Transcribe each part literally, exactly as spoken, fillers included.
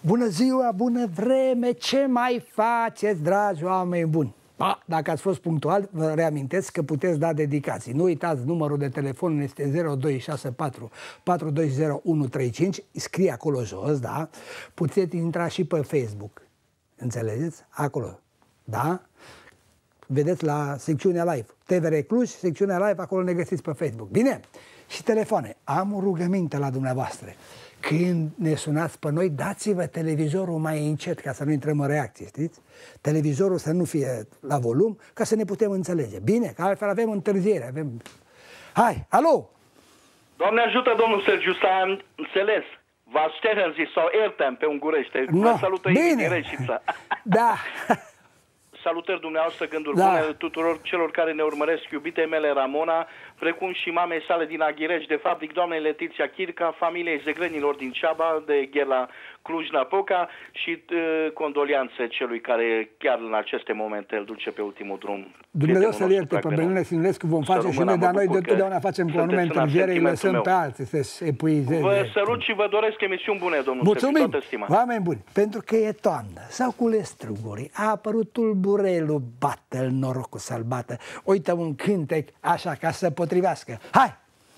Bună ziua, bună vreme, ce mai faceți, dragi oameni buni? A, dacă ați fost punctual, vă reamintesc că puteți da dedicații. Nu uitați, numărul de telefon este zero doi șase patru patru doi zero unu trei cinci, scrie acolo jos, da? Puteți intra și pe Facebook, înțelegeți? Acolo, da? Vedeți la secțiunea live, T V R Cluj, secțiunea live, acolo ne găsiți pe Facebook. Bine? Și telefoane. Am o rugăminte la dumneavoastră. Când ne sunați pe noi, dați-vă televizorul mai încet ca să nu intrăm în reacție, știți? Televizorul să nu fie la volum, ca să ne putem înțelege. Bine, că altfel avem întârziere. Avem... Hai, alo! Doamne ajută, domnul Sergiu, s-a înțeles. Vă ștergen sau iertem pe ungurește. No, vă salută bine! Da! Salutări dumneavoastră, gânduri da. bune tuturor celor care ne urmăresc, iubite mele Ramona, precum și mamei sale din Aghireș, de fapt, doamnei Letiția Chirca, familiei Zegrenilor din Ceaba, de Ghela Cluj-Napoca și uh, condolianțe celui care chiar în aceste momente îl duce pe ultimul drum. Dumnezeu să-l ierte pe Benule Sinulescu, vom face și noi, dar noi de totdeauna facem cu anume întârziere, îi lăsăm pe alții să-și epuizeze. Vă sărut și vă doresc emisiuni bune, domnul Mulțumim, Sergiu, toată stima. Oameni buni, pentru că e toamnă, s-au cules strugurii, a apărut tulburelul, bată-l norocul să-l bată. Uită un cântec așa ca să potrivească. Hai!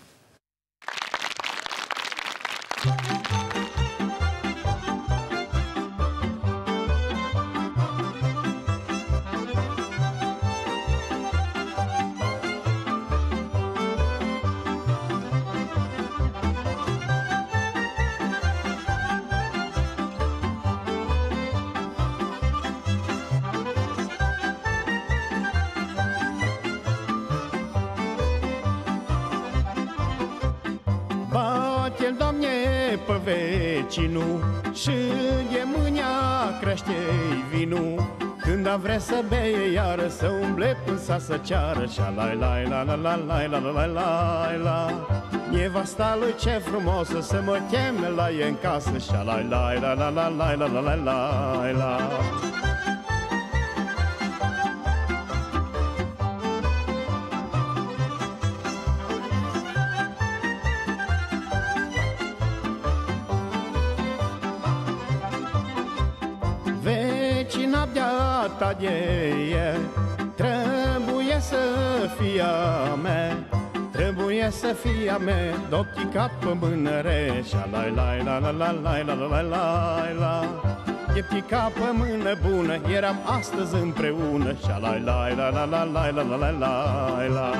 Bate-l, Doamne, pe vecinul și de mâinea crește-i vinul. Când a vrea să beie iară, să umble până să ceară. Și-a-lai-lai-la-la-lai-la-la-lai-la. Nevasta lui ce frumoasă, să mă cheme la ei în casă. Și-a-lai-lai-la-la-lai-la-la-lai-la. Vecina de-a ta de e, trebuie să fie a mea, trebuie să fie a mea, doptica pe mânăre. Și-a-lai-lai-la-la-lai-la-la-lai-la. E pica pe mână bună, eram astăzi împreună. Și-a-lai-lai-la-la-lai-la-la-lai-la.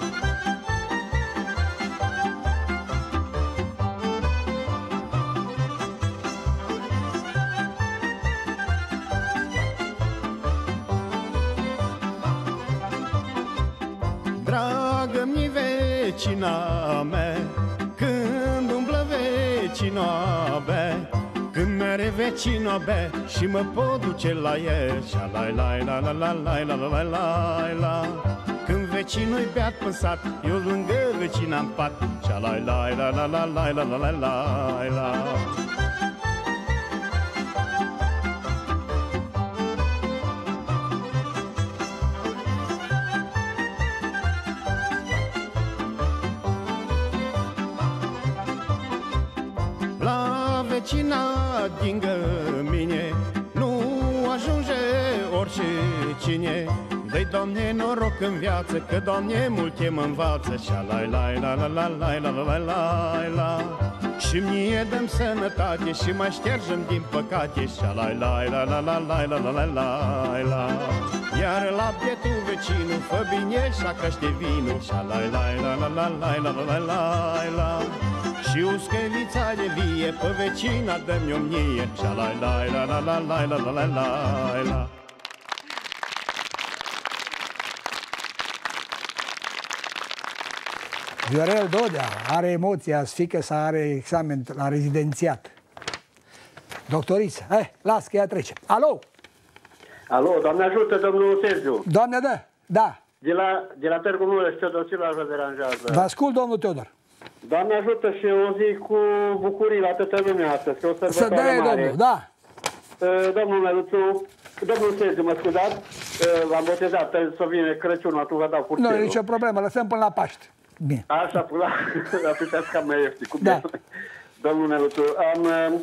Dragă-mi vecina mea, când umblă vecina mea, când mere vecina mea și mă pot duce la el. Și-a-lai-lai-la-la-lai-la-la-lai-la. Când vecinul-i beat pe sat, eu lângă vecina-n pat. Și-a-lai-lai-la-la-lai-la-la-lai-la. Vecina dingă mine, nu ajunge orice cine. Dă-i, Doamne, noroc în viață, că, Doamne, multe mă învață. Și-a-lai-lai-la-la-lai-la-la-lai-la. Și mie dăm sănătate și mai ștergem din păcate. Și-a-lai-lai-la-la-lai-la-la-lai-la. Iar la bietul vecinul, fă bine și-a crește vinul. Și-a-lai-lai-la-la-lai-la-la-lai-la. Și uscăvița de vie, pe vecina dă-mi o mie. Și-a-lai-lai-la-la-lai-la-la-lai-la. Viorel Dodea are emoția, sfică să are examen la rezidențiat. Doctoriță, eh, las că ea trece. Alo! Alo, Doamne ajută, domnul Sergiu. Doamne, da, da. De la, de la Târgu Mureș, Teodor Silva vă deranjează. Vă ascult, domnul Teodor. Doamne ajută și o zi cu bucurii la toată lumea astăzi, că o sărbătoare mare. Să dea, domnul, da. Uh, domnul Măluțu, domnul Sergiu, mă scuzați, uh, v-am botezat, să vine Crăciunul, atunci vă dau curțelul. Nu, nicio problemă, lăsăm până la Paști. Bine. Așa, până la, la puteți cam mai ieftin. Da. Domnul Măluțu, am... Uh,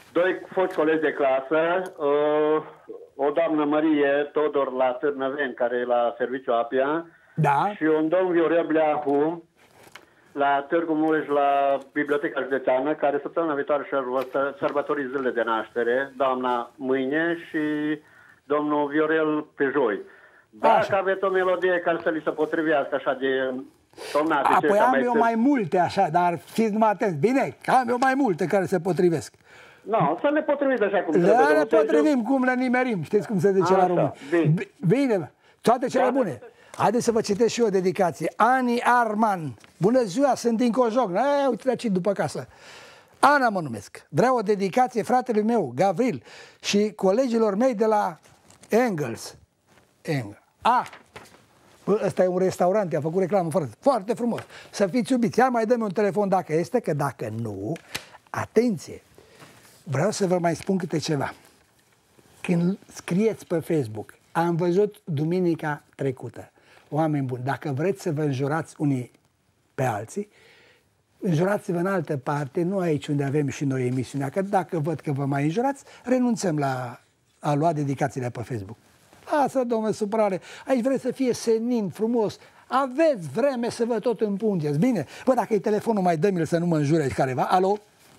doi foști colegi de clasă, uh, o doamnă Marie Todor la Târnăveni, care e la serviciu Apia, Da. și un domn Viorel Bleahu la Târgu Mureș, la Biblioteca Județeană, care săptămâna viitoare și-ar sărbători zilele de naștere, doamna mâine și domnul Viorel pe joi. Dacă Așa. aveți o melodie care să li se potrivească așa de tomnatice... Apoi ca am mai eu târg- mai multe așa, dar fiți numai atenți. Bine, că am eu mai multe care se potrivesc. Nu, să ne potriviți așa cum Da, trebuie. ne domnul Sergiu. potrivim cum le nimerim, știți cum se zice la Așa, român. bine. B- Bine, toate cele Da, bune. Haideți să vă citesc și eu o dedicație. Ani Arman. Bună ziua, sunt din Cojocn. E, uite aici după casă. Ana mă numesc. Vreau o dedicație fratelui meu, Gavril, și colegilor mei de la Engels. Engels. A, bă, ăsta e un restaurant, i-a făcut reclamă foarte, foarte frumos. Să fiți iubiți. Ia mai dă-mi un telefon dacă este, că dacă nu, atenție, vreau să vă mai spun câte ceva. Când scrieți pe Facebook, am văzut duminica trecută, oameni buni, dacă vreți să vă înjurați unii pe alții, înjurați-vă în altă parte, nu aici unde avem și noi emisiunea, că dacă văd că vă mai înjurați, renunțăm la a lua dedicațiile pe Facebook. Lasă, domnule, supărare, aici vreți să fie senin, frumos, aveți vreme să vă tot împungeți, bine? Bă, dacă e telefonul, mai dă-mi-l să nu mă înjure careva. Alo?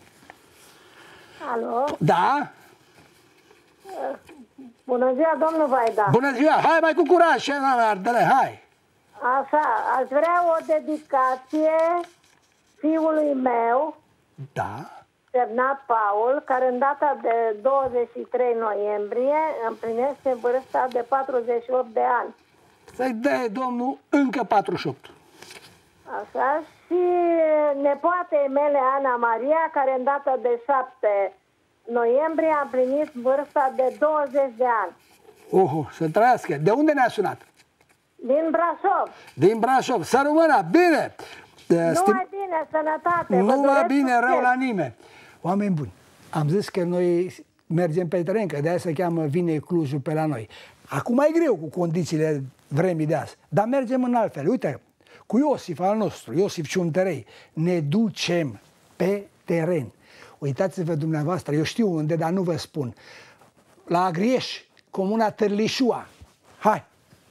Alo? Da? Bună ziua, domnul Vaida. Bună ziua, hai mai cu curaj, ce ardele, hai! Așa, aș vrea o dedicație fiului meu, Da? semnat Paul, care în data de douăzeci și trei noiembrie împlinește vârsta de patruzeci și opt de ani. Să-i dă domnul încă patruzeci și opt. Așa, și nepoatei mele, Ana Maria, care în data de șapte noiembrie a împlinit vârsta de douăzeci de ani. Uhu, să trăiască. De unde ne-a sunat? Din Brașov. Din Brașov. Să rămână, bine! Numai bine, sănătate. Vă Numai doresc bine, succes. rău la nimeni. Oameni buni, am zis că noi mergem pe teren, că de-aia se cheamă Vine Clujul pe la noi. Acum e greu cu condițiile vremii de azi, dar mergem în altfel. Uite, cu Iosif al nostru, Iosif Ciuntărei, ne ducem pe teren. Uitați-vă dumneavoastră, eu știu unde, dar nu vă spun. La Agrieș, comuna Târlișua. Hai!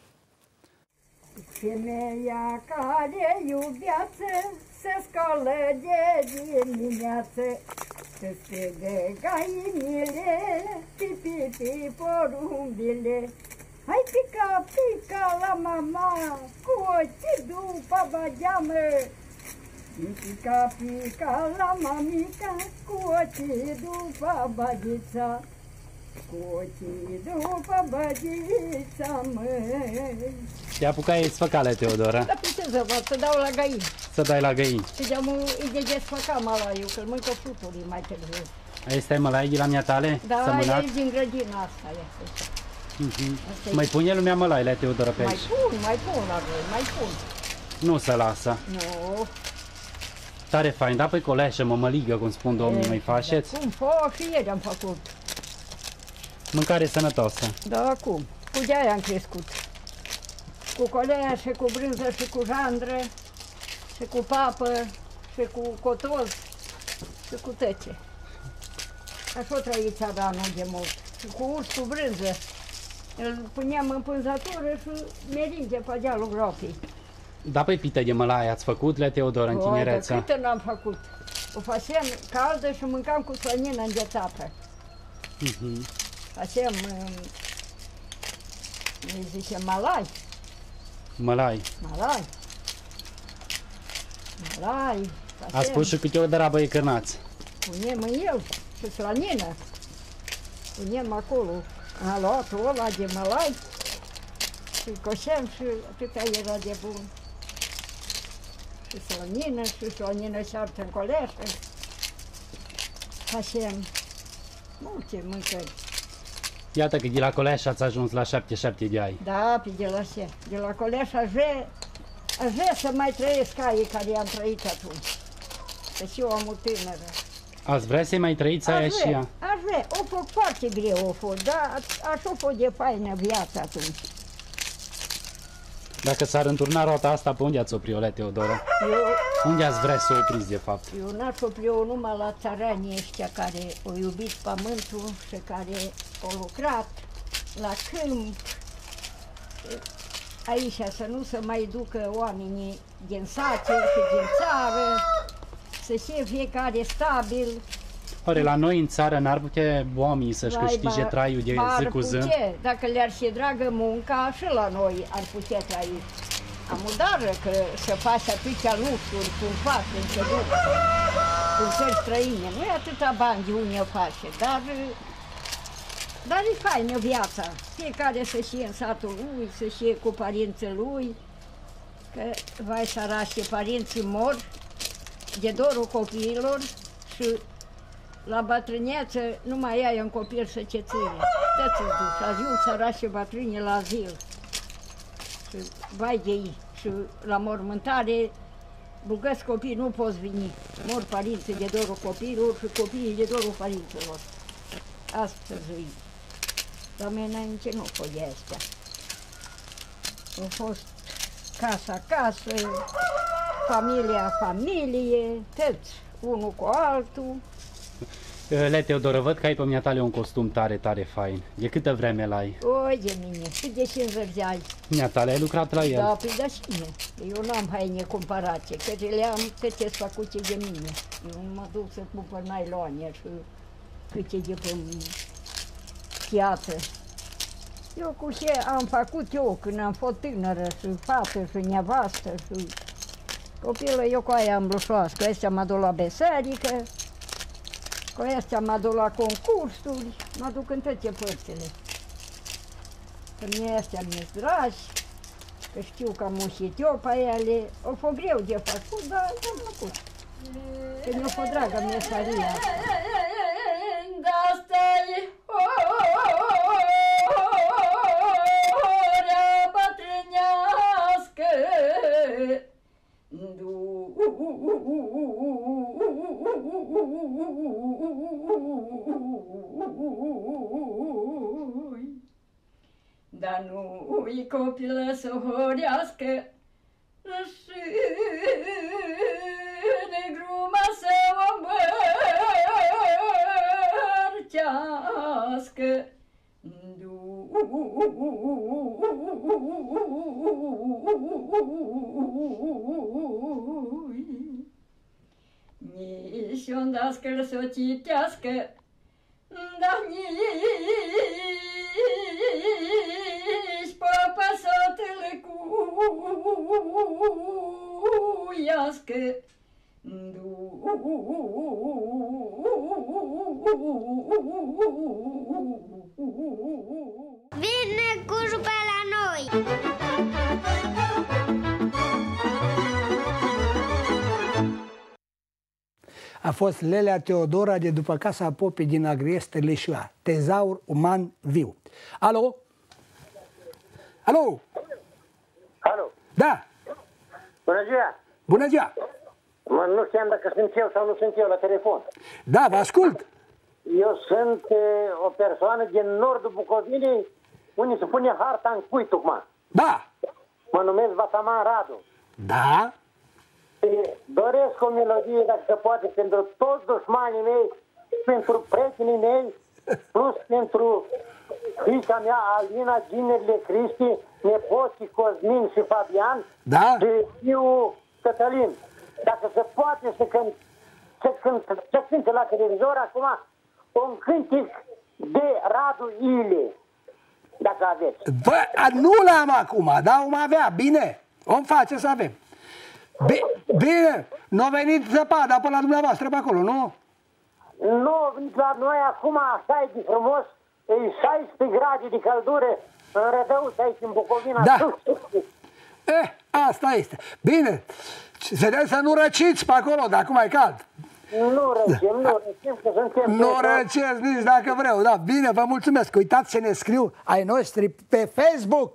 Femeia care iubeață se scoală de dimineață, se strigă găinile, pipi porumbile. Hai pica, pica la mama, cu ochii după bageamă. Pica, pica la mamica, cu ochii după bagița. Cu ochii după băgița, măi. Te apucai să făcale, Teodora, Dar pe ce să fac? Să dau la găini. să dai la găini. Și de-am îi de desfăca malaiul, că îl mâncă fruturii mai târziu. Asta e mălai la mea tale? Da, Sămânat? e din grădina asta. Este. Asta e- Mai pune lumea mălaile, Teodora, pe Mai aici. pun, mai pun la voi, mai pun. Nu se lasă. Nu. Tare fain, da pe coleșă, mămăligă, cum spun domnii, mai faceți. Cum, fă, și ieri am făcut. Mâncare sănătoasă. Da, cum? Cu de-aia am crescut. Cu coleașe, cu brânză și cu jandră, și cu papă, și cu cotoz, și cu tece. Așa o trăit țara nu de mult. Și cu urs cu brânză. Îl puneam în pânzătură și meringe pe dealul gropii. Da pe pită de mălai ați făcut, le Teodora, în O, tinereță? de câte n-am făcut. O facem caldă și mâncam cu slănină înghețată. Mhm. Facem, um, îi zice, malai. Mălai. Malai. Malai. Ați spus și câte o darabă e cârnați. Punem în el și slanină. Punem acolo. Am luat ăla de malai și coșem și atâta era de bun. Și slanină și slanină șartă în coleșă. Facem multe mâncări. Iată că de la coleș ați ajuns la șapte șapte de ani. Da, pe de la ce? De la coleș aș vrea, aș vrea să mai trăiesc aia care am trăit atunci. Deci eu am o tânără. Ați vrea să mai trăiți aia Aș și vrea, ea? aș vrea. O fost foarte greu, o fost, dar așa a fost de faină viața atunci. Dacă s-ar înturna roata asta, pe unde ați opri-o, Lea Teodora? Eu, Unde ați vrea să o opriți, de fapt? eu n-aș opri-o numai la țăranii ăștia care au iubit pământul și care au lucrat la câmp. Aici să nu se mai ducă oamenii din sate și din țară, să fie fiecare stabil. Oare la noi în țară n-ar putea oamenii să-și câștige traiul de zi cu zi? Putea. Dacă le-ar fi dragă munca, și la noi ar putea trai. Am udară că să faci atâția lucruri cum fac, cum se duc, în țări străine. Nu e atâta bani de unde o face, dar, dar e faină viața. Fiecare să fie în satul lui, să fie cu părinții lui, că, vai sărași, părinții mor de dorul copiilor și la bătrâneță nu mai ai un copil să ce ține. Dă-ți-l duci, ajung sărași bătrâni la azil. Și vai de ei. Și la mormântare, bugăți copii, nu poți veni. Mor părinții de dorul copiilor și copiii de dorul părinților. Asta zic. La mine nici nu făia astea. Au fost casa casă, familia familie, toți, unul cu altul. Lea Teodora, văd că ai pe miniatale un costum tare, tare fain. De câtă vreme l-ai? Oi de mine, și de cincizeci de ani. Miniatale, ai lucrat la el? Da, păi da cine? Eu n-am haine cumpărate, că le am câte făcute de mine. Eu mă duc să cumpăr nailoane și câte de pe piață. Eu cu ce am făcut eu când am fost tânără și fată și nevastă și copilă, eu cu aia am blușoasă, cu astea mă duc la biserică. Cu astea mă duc la concursuri, mă duc în toate părțile. Că mie astea mi-e dragi, că știu că am mușit eu pe ele. O fost greu de făcut, dar am făcut. Că mi-a fost dragă meseria asta. Da, stai, orea bătrânească, dar nu-i copilă să horească și negruma să o îmbărcească. Nici un dascăl să o citească, dar nici papa să o tălăcuiască. Vine curul pe la noi! A fost Lea Teodora de după Casa Popii din Agrieste, Leșua. Tezaur uman viu. Alo? Alo? Alo? Da! Bună ziua! Bună ziua! Mă, nu știam dacă sunt eu sau nu sunt eu la telefon. Da, vă ascult! Eu sunt e, o persoană din nordul Bucovinei, unde se pune harta în cui, tocmai. Da! Mă numesc Vataman Radu. Da? E, doresc o melodie, dacă se poate, pentru toți dușmanii mei, pentru prietenii mei, plus pentru fiica mea, Alina, ginerile Cristi, nepoții Cosmin și Fabian, Da? și fiul Cătălin. Dacă se poate să cânt, să cânt, să cânte la televizor acum un cântic de Radu Ile, dacă aveți. Bă, nu l-am acum, dar om avea, bine, om face să avem. Bine, n-a venit zăpada până la dumneavoastră pe acolo, nu? Nu, la noi acum așa e de frumos, e șaisprezece grade de căldură în Rădăuț, aici în Bucovina. Da. Eh, asta este. Bine, să, să nu răciți pe acolo, dar acum e cald. Nu răcim, nu răcim, că suntem... Nu răcesc nici dacă vreau, da, bine, vă mulțumesc. Uitați să ne scriu ai noștri pe Facebook.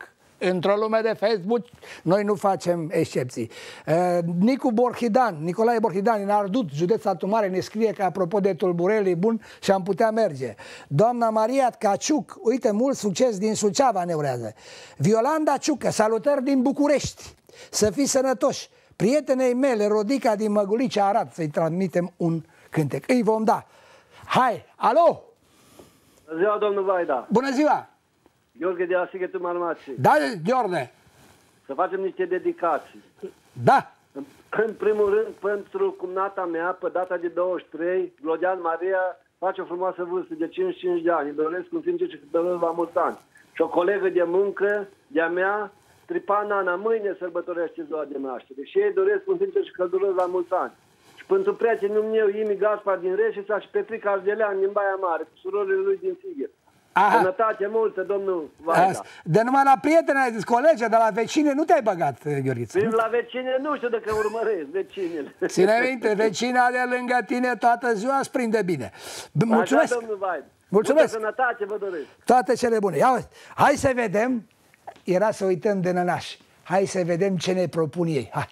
într-o lume de Facebook, noi nu facem excepții. Uh, Nicu Borhidan, Nicolae Borhidan, în Ardut, județ Satu Mare, ne scrie că apropo de tulburări e bun și am putea merge. Doamna Maria Tcaciuc, uite, mult succes din Suceava ne urează. Violanda Ciucă, salutări din București. Să fii sănătoși. Prietenei mele, Rodica din Măgulice, Arad, să-i transmitem un cântec. Îi vom da. Hai, alo! Bună ziua, domnul Vaida! Bună ziua! Gheorghe de la Sighetul Marmației. Da, Gheorghe! Să facem niște dedicații. Da! În primul rând, pentru cumnata mea, pe data de douăzeci și trei, Glodean Maria face o frumoasă vârstă de cincizeci și cinci de ani. Îi doresc un sincer și doresc la mulți ani. Și o colegă de muncă de-a mea, Tripan Ana, mâine sărbătorește ziua de naștere. Și ei doresc un sincer și călduros la mulți ani. Și pentru prietenul meu, Imi Gaspar din Reșița și Petrica Ardelean din Baia Mare, cu surorile lui din Sighet. Aha. Sănătate multă, domnul Vaida. De numai la prietene, colegi, de la vecine nu te-ai băgat, Gheorghiță? Prin la vecine nu știu dacă urmăresc vecinele. Ține minte, vecina de lângă tine toată ziua îți prinde bine. Mulțumesc! Așa, domnul Vaida. Mulțumesc! Multă sănătate vă doresc. Toate cele bune. Ia uite, hai să vedem, era să uităm de nănași. Hai să vedem ce ne propun ei. Hai.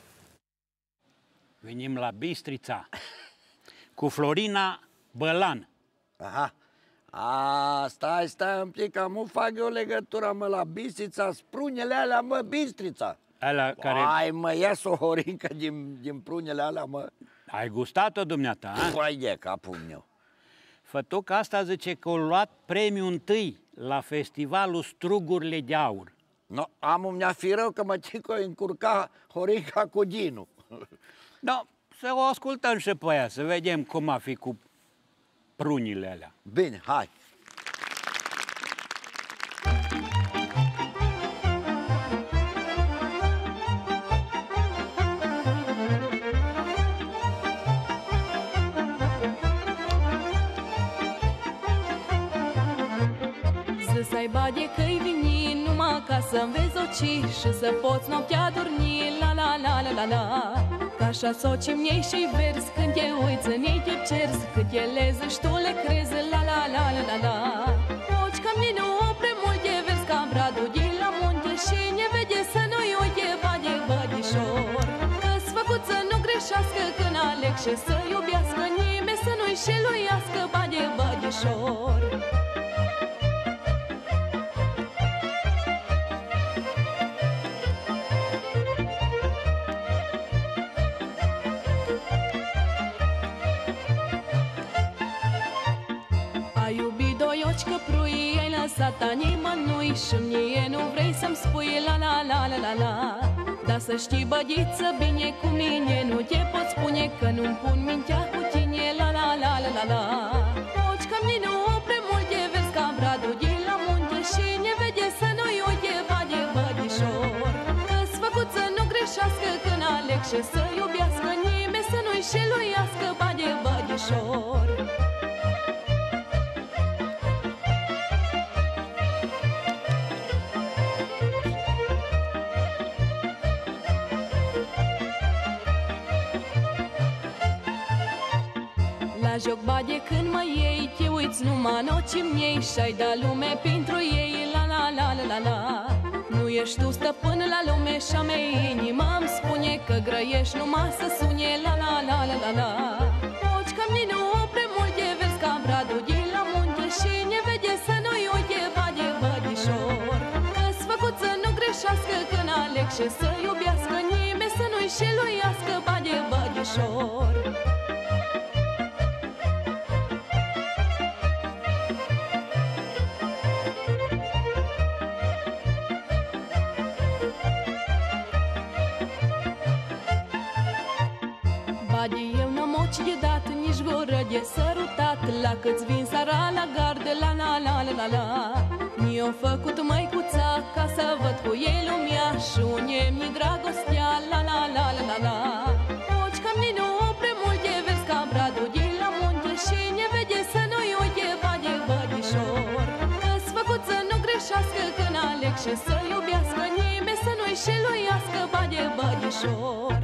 Venim la Bistrița cu Florina Bălan. Aha. A, stai, stai un pic, că nu fac eu legătura, mă, la Bistrița, sprunele alea, mă, Bistrița. Alea care... Ai, mă, ies o horincă din, din prunele alea, mă. Ai gustat-o, dumneata, a? Păi, e capul meu. Fătuca asta zice că a luat premiul întâi la festivalul Strugurile de Aur. No, am un mi-a fi rău că mă țin că o încurca horinca cu Dinu. No, să o ascultăm și pe aia, să vedem cum a fi cu prunile alea. Bine, hai! Să ai bage că-i vini numai ca să înveți oci și să poți noaptea dormi, la la la la la la. Ca așa socii miei și verzi, când te uiți în ei te cerzi, cât ele zici tu le crezi, la la la la la la. Oci cam din nu prea mult de verzi, ca bradul de la munte și ne vede să nu-i uite bade bădișor. Că-s făcut să nu greșească când aleg și să iubească nimeni, să nu-i șeluiască bade bădișor. Sata nimănui și mie nu vrei să-mi spui la la la la la la. Dar să știi, bădiță, bine cu mine nu te pot spune că nu-mi pun mintea cu tine, la la la la la la. Oci că mine nu prea mult de vezi ca bradul de la munte și ne vede să nu-i uite bade bădișor. Că-s făcut să nu greșească când aleg și să iubească nimeni, să nu-i șeluiască bade bădișor. La joc bade când mă iei, te uiți numai în ochii miei și-ai da lume pentru ei, la la la la la la. Nu ești tu stăpân la lume și-a mea inima îmi spune că grăiești numai să sune, la la la la la la. Oci cam din nu prea mult de vezi ca bradul de la munte și ne vede să nu-i uite bade bădișor. Că-s făcut să nu greșească când aleg și să iubească nimeni, să nu-i șeluiască bade bădișor. Eu n-am ochi de dat, nici gură de sărutat. La câți vin seara la gardă, la la la la la la. Mi-o făcut măicuța ca să văd cu ei lumea și unde-mi dragostea, la la la la la la. Oci cam din nu prea mult de vezi ca bradul de la munte și ne vede să nu-i uite bade bădișor. Că-s făcut să nu greșească când aleg și să iubească nimeni, să nu-i șeluiască bade bădișor.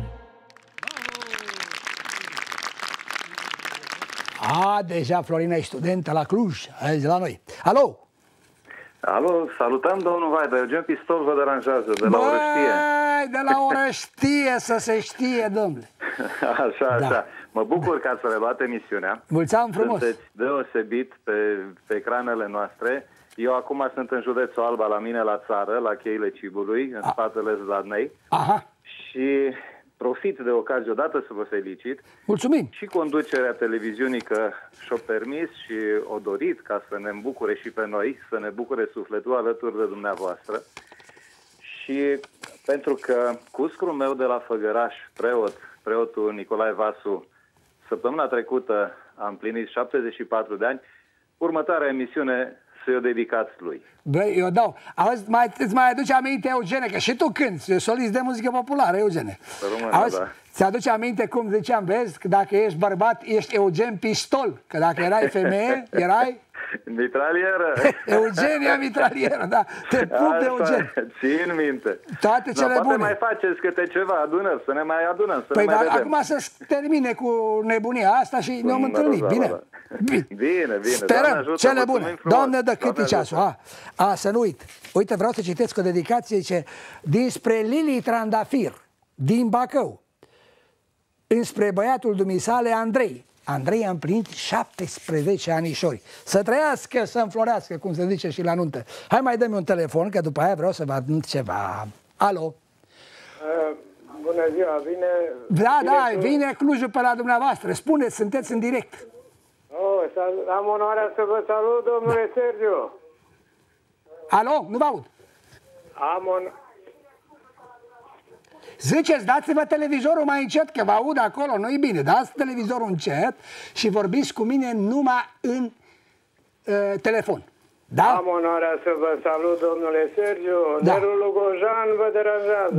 A, deja Florina e studentă la Cluj, azi la noi. Alo! Alo, salutăm domnul Vaida, Eugen Pistol vă deranjează de la Băi, Orăștie. de la Orăștie, să se știe, domnule. Așa, așa. Da. Mă bucur că ați reluat emisiunea. Mulțumim frumos. Sunteți deosebit pe, pe ecranele noastre. Eu acum sunt în județul Alba, la mine la țară, la cheile Cibului, în spatele Zladnei. Aha. Și profit de ocazie odată să vă felicit. Mulțumim. Și conducerea televiziunii că și-o permis și o dorit ca să ne îmbucure și pe noi, să ne bucure sufletul alături de dumneavoastră. Și pentru că cuscrul meu de la Făgăraș, preot, preotul Nicolae Vasu, săptămâna trecută a împlinit șaptezeci și patru de ani, următoarea emisiune să-i o dedicați lui. Băi, eu dau. Auzi, mai, îți mai aduce aminte, Eugene, că și tu cânti, solist de muzică populară, Eugene. Rămână, Auzi, da. ți-aduce aminte cum ziceam, vezi, că dacă ești bărbat, ești Eugen Pistol, că dacă erai femeie, erai... Mitralieră. Eugenia Mitralieră, da. Te pup, Eugen. Țin minte. Toate cele da, bune. Poate mai faceți câte ceva adunări, să ne mai adunăm, să păi ne mai da, vedem. acum să termine cu nebunia asta și ne-am întâlnit, bine? Da. Bine, bine. bine. Sperăm, ajută, cele bune. Doamne, dă cât e ceasul. A, a, să nu uit. Uite, vreau să citesc o dedicație, zice, dinspre Lili Trandafir, din Bacău, înspre băiatul dumisale Andrei. Andrei a împlinit șaptesprezece anișori. Să trăiască, să înflorească, cum se zice și la nuntă. Hai, mai dă-mi un telefon, că după aia vreau să vă anunț ceva. Alo? Uh, bună ziua, vine... Da, vine da, cu... vine Clujul pe la dumneavoastră. Spuneți, sunteți în direct. Oh, am onoarea să vă salut, domnule Sergiu. Alo? Nu vă aud. Am on... Ziceți, dați-vă televizorul mai încet, că vă aud acolo, nu-i bine. Dați televizorul încet și vorbiți cu mine numai în uh, telefon. Da? Am onoarea să vă salut, domnule Sergiu. Da. Nerul Lugojan vă deranjează.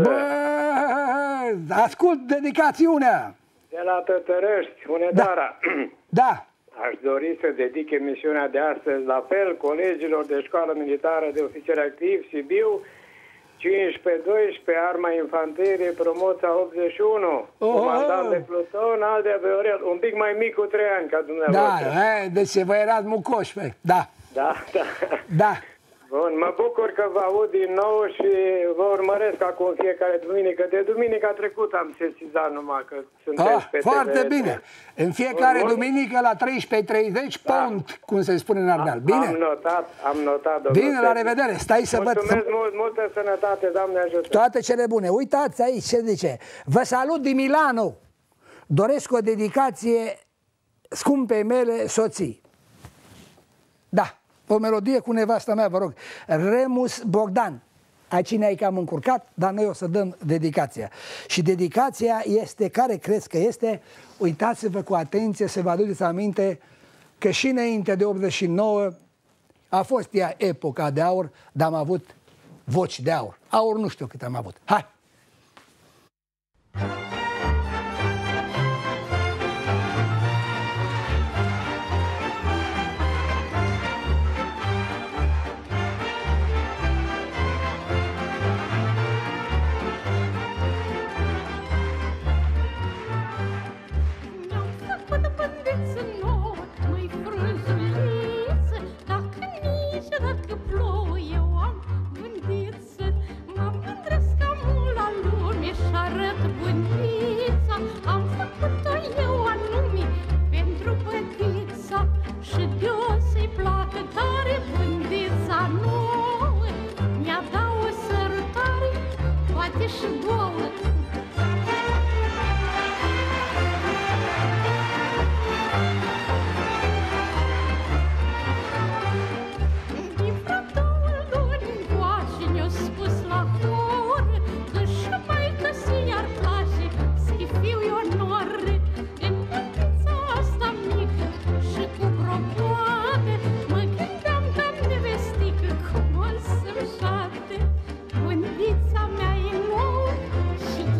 Bă, ascult dedicațiunea. De la Tătărăști, Unedara. Da. Aș dori să dedic emisiunea de astăzi la fel colegilor de școală militară de ofițeri activi Sibiu, cincisprezece doisprezece, Arma Infanterie, promoția optzeci și unu, oh, comandant de pluton, Aldea Beorel, un pic mai mic cu trei ani ca dumneavoastră. Da, e, deci vă erați mucoși, pe. Da. Da, da. Da. Bun, mă bucur că vă aud din nou și vă urmăresc acum fiecare duminică. De duminica trecută am sesizat numai că sunteți ah, pe foarte T V. bine. În fiecare Bun, duminică la treisprezece treizeci, da. Pont, cum se spune în Ardeal. Bine? Am notat, am notat, domnule. Bine, la revedere. Stai să văd. Mulțumesc mult, multă sănătate, Doamne ajută. Toate cele bune. Uitați aici ce zice. Vă salut din Milano. Doresc o dedicație scumpei mele soții. Da. O melodie cu nevasta mea, vă rog. Remus Bogdan. Aici ne-ai cam încurcat, dar noi o să dăm dedicația. Și dedicația este, care crezi că este? Uitați-vă cu atenție să vă aduceți aminte că și înainte de optzeci și nouă a fost ea epoca de aur, dar am avut voci de aur. Aur nu știu cât am avut. Hai! Mândrița mea e nouă și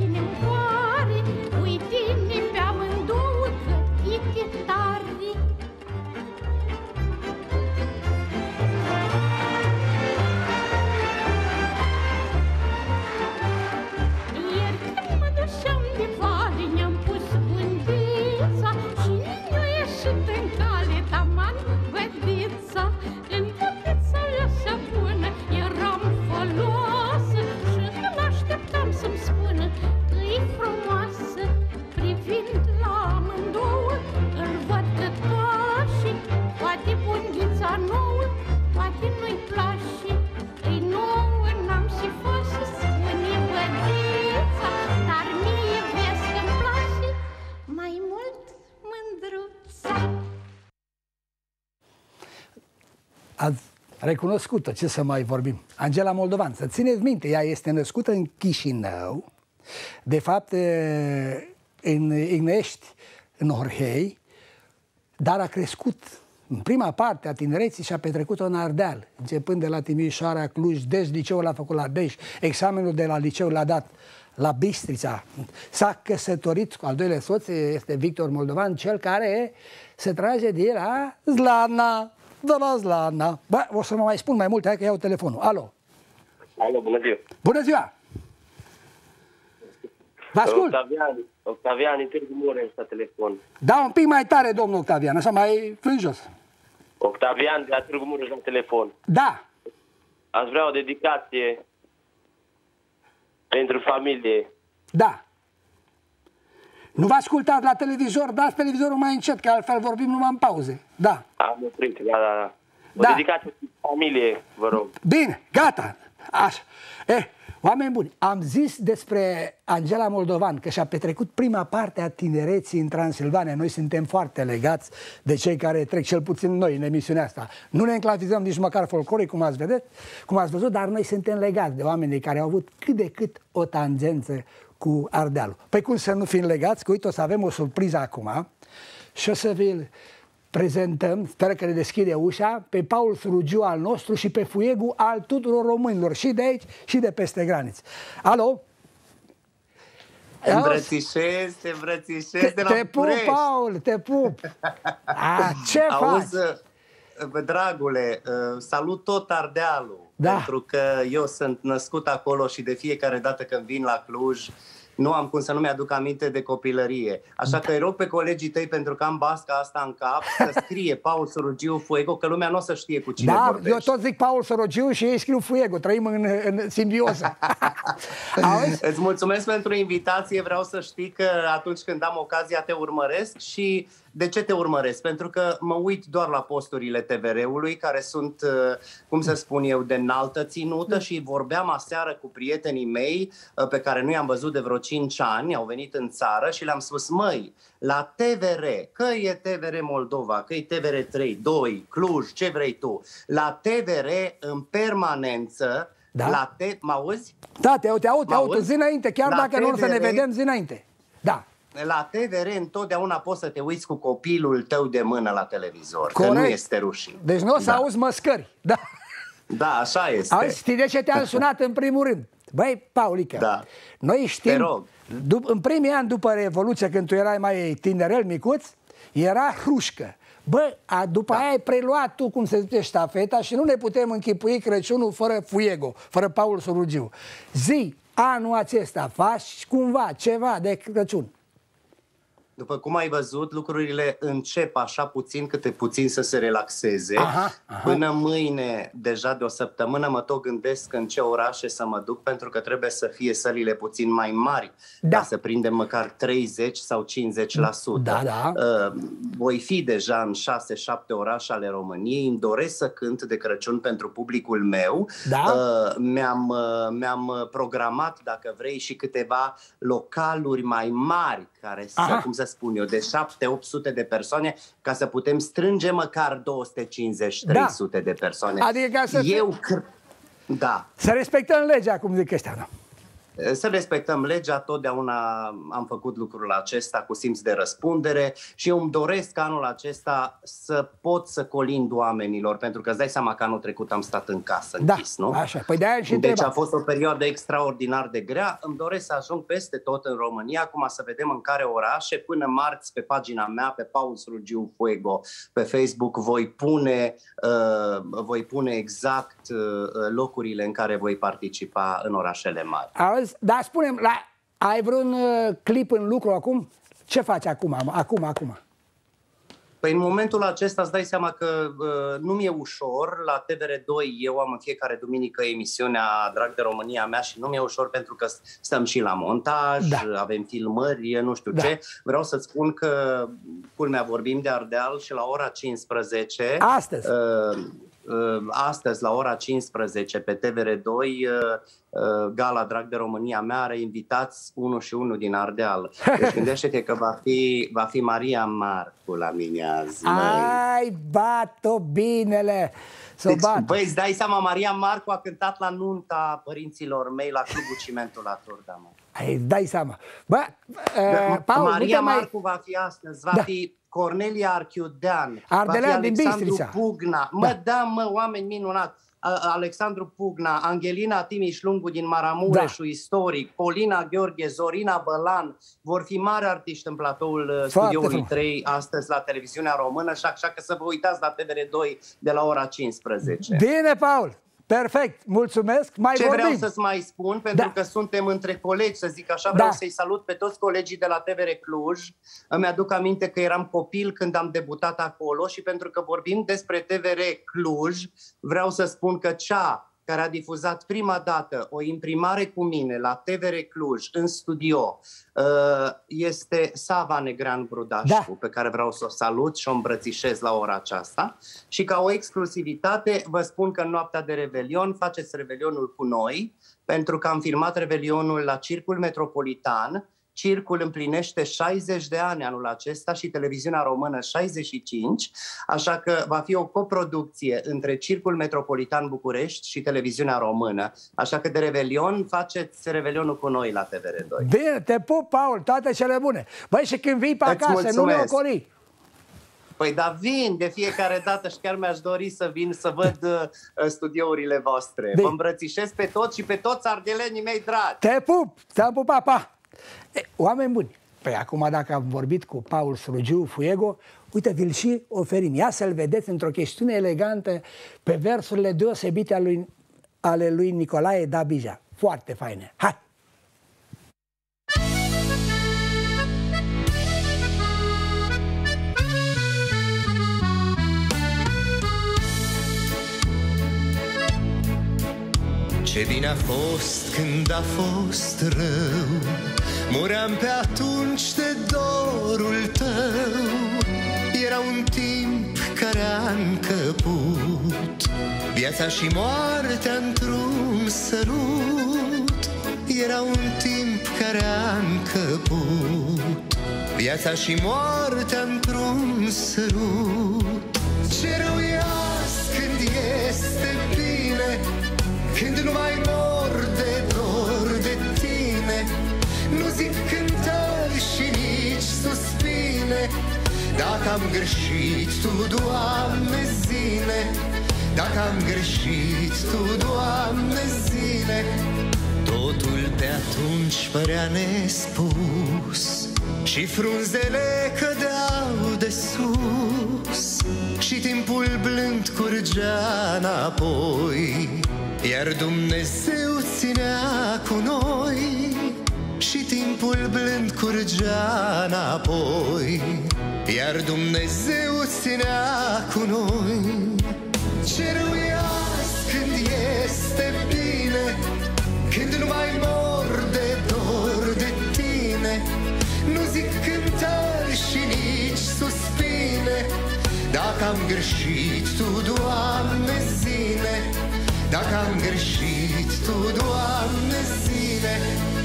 ați recunoscut-o, ce să mai vorbim. Angela Moldovan, să țineți minte, ea este născută în Chișinău, de fapt în Ignești, în Orhei, dar a crescut în prima parte a tinereții și a petrecut-o în Ardeal, începând de la Timișoara, Cluj, Dej, liceul l-a făcut la Dej, examenul de la liceu l-a dat la Bistrița. S-a căsătorit cu al doilea soț, este Victor Moldovan, cel care se trage de la Zlana. De la Zlana. Bă, o să mă mai spun mai multe, hai că iau telefonul. Alo. Alo, bună ziua. Bună ziua. Vă ascult. Octavian, Octavian, din Târgu Mureș la telefon. Da, un pic mai tare, domnul Octavian, așa mai în jos. Octavian, de la Târgu Mureș la telefon. Da. Aș vrea o dedicație pentru familie. Da. Nu vă ascultați la televizor, dați televizorul mai încet, că altfel vorbim numai în pauze. Da. Am oprit, da, da, da. O Da. dedicație pentru familie, vă rog. Bine, gata. Așa. Eh, oameni buni, am zis despre Angela Moldovan că și-a petrecut prima parte a tinereții în Transilvania. Noi suntem foarte legați de cei care trec, cel puțin noi, în emisiunea asta. Nu ne înclavizăm nici măcar folcloric, cum ați, vedet, cum ați văzut, dar noi suntem legați de oamenii care au avut cât de cât o tangență cu Ardealul. Păi cum să nu fim legați? Că uite, o să avem o surpriză acum și o să vi prezentăm, sper că ne deschide ușa, pe Paul Surugiu al nostru și pe Fuiegu al tuturor românilor, și de aici și de peste granițe. Alo? Te îmbrățișez, te îmbrățișez te, de la Te pup, București. Paul, te pup! A, ce Auzi, faci? dragule, salut tot Ardealul, Da. pentru că eu sunt născut acolo și de fiecare dată când vin la Cluj, nu am cum să nu mi-aduc aminte de copilărie. Așa că îi rog pe colegii tăi, pentru că am basca asta în cap, să scrie Paul Surugiu Fuego, că lumea nu o să știe cu cine Da, vorbești. eu tot zic Paul Surugiu și ei scriu Fuego, trăim în, în simbioză. Auzi? Îți mulțumesc pentru invitație, vreau să știi că atunci când am ocazia te urmăresc. Și de ce te urmăresc? Pentru că mă uit doar la posturile T V R-ului, care sunt, cum să spun eu, de înaltă ținută, și vorbeam aseară cu prietenii mei pe care nu i-am văzut de vreo cinci ani, au venit în țară și le-am spus: măi, la T V R, că e T V R Moldova, că e T V R trei, doi, Cluj, ce vrei tu, la T V R în permanență. Da? La te... Mă auzi? Da, te aud, te aud, te aud, M-auzi? zi înainte, chiar La dacă nu o să ne T V R vedem, zi înainte. Da. La T V R întotdeauna poți să te uiți cu copilul tău de mână la televizor, Corect. că nu este rușine. Deci nu o să Da. auzi măscări. Da. Da, așa este. Auzi, știi de ce te-am sunat în primul rând? Băi, Paulică, Da. noi știm, Te rog. dup- în primii ani după Revoluție, când tu erai mai tinerel, micuț, era hrușcă. Bă, a, după da. aia ai preluat tu, cum se zice, ștafeta și nu ne putem închipui Crăciunul fără Fuego, fără Paul Surugiu. Zi, anul acesta faci cumva ceva de Crăciun? După cum ai văzut, lucrurile încep așa puțin câte puțin să se relaxeze. Aha, aha. Până mâine, deja de o săptămână, mă tot gândesc în ce orașe să mă duc, pentru că trebuie să fie sălile puțin mai mari, Da. ca să prindem măcar treizeci sau cincizeci la sută. Da, da. Uh, voi fi deja în șase șapte orașe ale României. Îmi doresc să cânt de Crăciun pentru publicul meu. Da. Uh, mi-am, uh, mi-am programat, dacă vrei, și câteva localuri mai mari, care să, Aha. cum să spun eu, de șapte opt sute de persoane, ca să putem strânge măcar două sute cincizeci trei sute de persoane. Adică ca să fie- Eu cr- Da. Să respectăm legea, cum zic ăștia, da? Să respectăm legea, totdeauna am făcut lucrul acesta cu simț de răspundere și eu îmi doresc anul acesta să pot să colind oamenilor, pentru că îți dai seama că anul trecut am stat în casă închis, Da, nu? așa. Păi de-aia și Deci întreba. a fost o perioadă extraordinar de grea. Îmi doresc să ajung peste tot în România, acum să vedem în care orașe. Până marți, pe pagina mea, pe Paul Surugiu Fuego, pe Facebook, voi pune, uh, voi pune exact uh, locurile în care voi participa în orașele mari. Auzi? Dar spune-mi, la, ai vreun uh, clip în lucru acum? Ce faci acum, acum, acum? Păi în momentul acesta îți dai seama că uh, nu mi-e ușor. La T V R doi eu am în fiecare duminică emisiunea Drag de România mea și nu mi-e ușor pentru că stăm și la montaj, Da. avem filmări, nu știu Da. ce. Vreau să-ți spun că, culmea, vorbim de Ardeal și la ora cincisprezece... Astăzi. Uh, uh, astăzi, la ora cincisprezece, pe T V R doi, uh, gala Drag de România mea are invitați unul și unul din Ardeal. Deci gândește-te că va fi, va fi Maria Marcu la mine azi. Ai, bat-o binele! Deci, băi, îți dai seama, Maria Marcu a cântat la nunta părinților mei la Clubul Cimentul la Turda, mă. Ai, dai seama. Bă, uh, Paul, Maria mai... Marcu va fi astăzi, va da. fi Cornelia Archiudean, Ardelean va fi Alexandru din Bistrița. Pugna. Mă, da, da mă, oameni minunați. Alexandru Pugna, Angelina Timiș-Lungu din Maramureșul, da. istoric, Polina Gheorghe, Zorina Bălan, vor fi mari artiști în platoul Foarte studioului frumos. trei astăzi la televiziunea română, așa că să vă uitați la T V R doi de la ora cincisprezece. Bine, Paul! Perfect, mulțumesc, mai Ce vorbim. vreau să-ți mai spun, pentru da. că suntem între colegi, să zic așa, vreau da. să-i salut pe toți colegii de la T V R Cluj. Îmi aduc aminte că eram copil când am debutat acolo și pentru că vorbim despre T V R Cluj, vreau să spun că cea care a difuzat prima dată o imprimare cu mine la T V R Cluj, în studio, este Sava Negrean Brudașcu, da. pe care vreau să o salut și o îmbrățișez la ora aceasta. Și ca o exclusivitate vă spun că în noaptea de Revelion faceți Revelionul cu noi, pentru că am filmat Revelionul la Circul Metropolitan. Circul împlinește șaizeci de ani anul acesta și televiziunea română șaizeci și cinci, așa că va fi o coproducție între Circul Metropolitan București și televiziunea română. Așa că de Revelion faceți Revelionul cu noi la T V R doi. Bine, te pup, Paul, toate cele bune. Băi, și când vii pe acasă, nu ne ocoli. Păi da, vin de fiecare dată și chiar mi-aș dori să vin să văd uh, studiourile voastre. Bine. Vă îmbrățișez pe toți și pe toți ardelenii mei dragi. Te pup, te-am pupat, pa! E, oameni buni, păi acum dacă am vorbit cu Paul Strugiu Fuego, uite, vi-l și oferim. Ia să-l vedeți într-o chestiune elegantă pe versurile deosebite ale lui, ale lui Nicolae Dabija. Foarte faine. Hai! Ce bine a fost când a fost rău, muream pe atunci de dorul tău. Era un timp care a încăput viața și moartea într-un sărut. Era un timp care a încăput viața și moartea într-un sărut. Ce rău e azi când este bine, când nu mai mor de dor de tine. Nu zic cântări și nici suspine, dacă am greșit, Tu, Doamne, zile. Dacă am greșit, Tu, Doamne, zile. Totul pe atunci părea nespus și frunzele cădeau de sus și timpul blând curgea înapoi, iar Dumnezeu ținea cu noi. Și timpul blând curgea înapoi, iar Dumnezeu ținea cu noi. Ce rău e azi când este bine, când nu mai mor de dor de tine. Nu zic cântări și nici suspine, dacă am greșit, Tu, Doamne, zile. Dacă am greșit, Tu, Doamne, zile.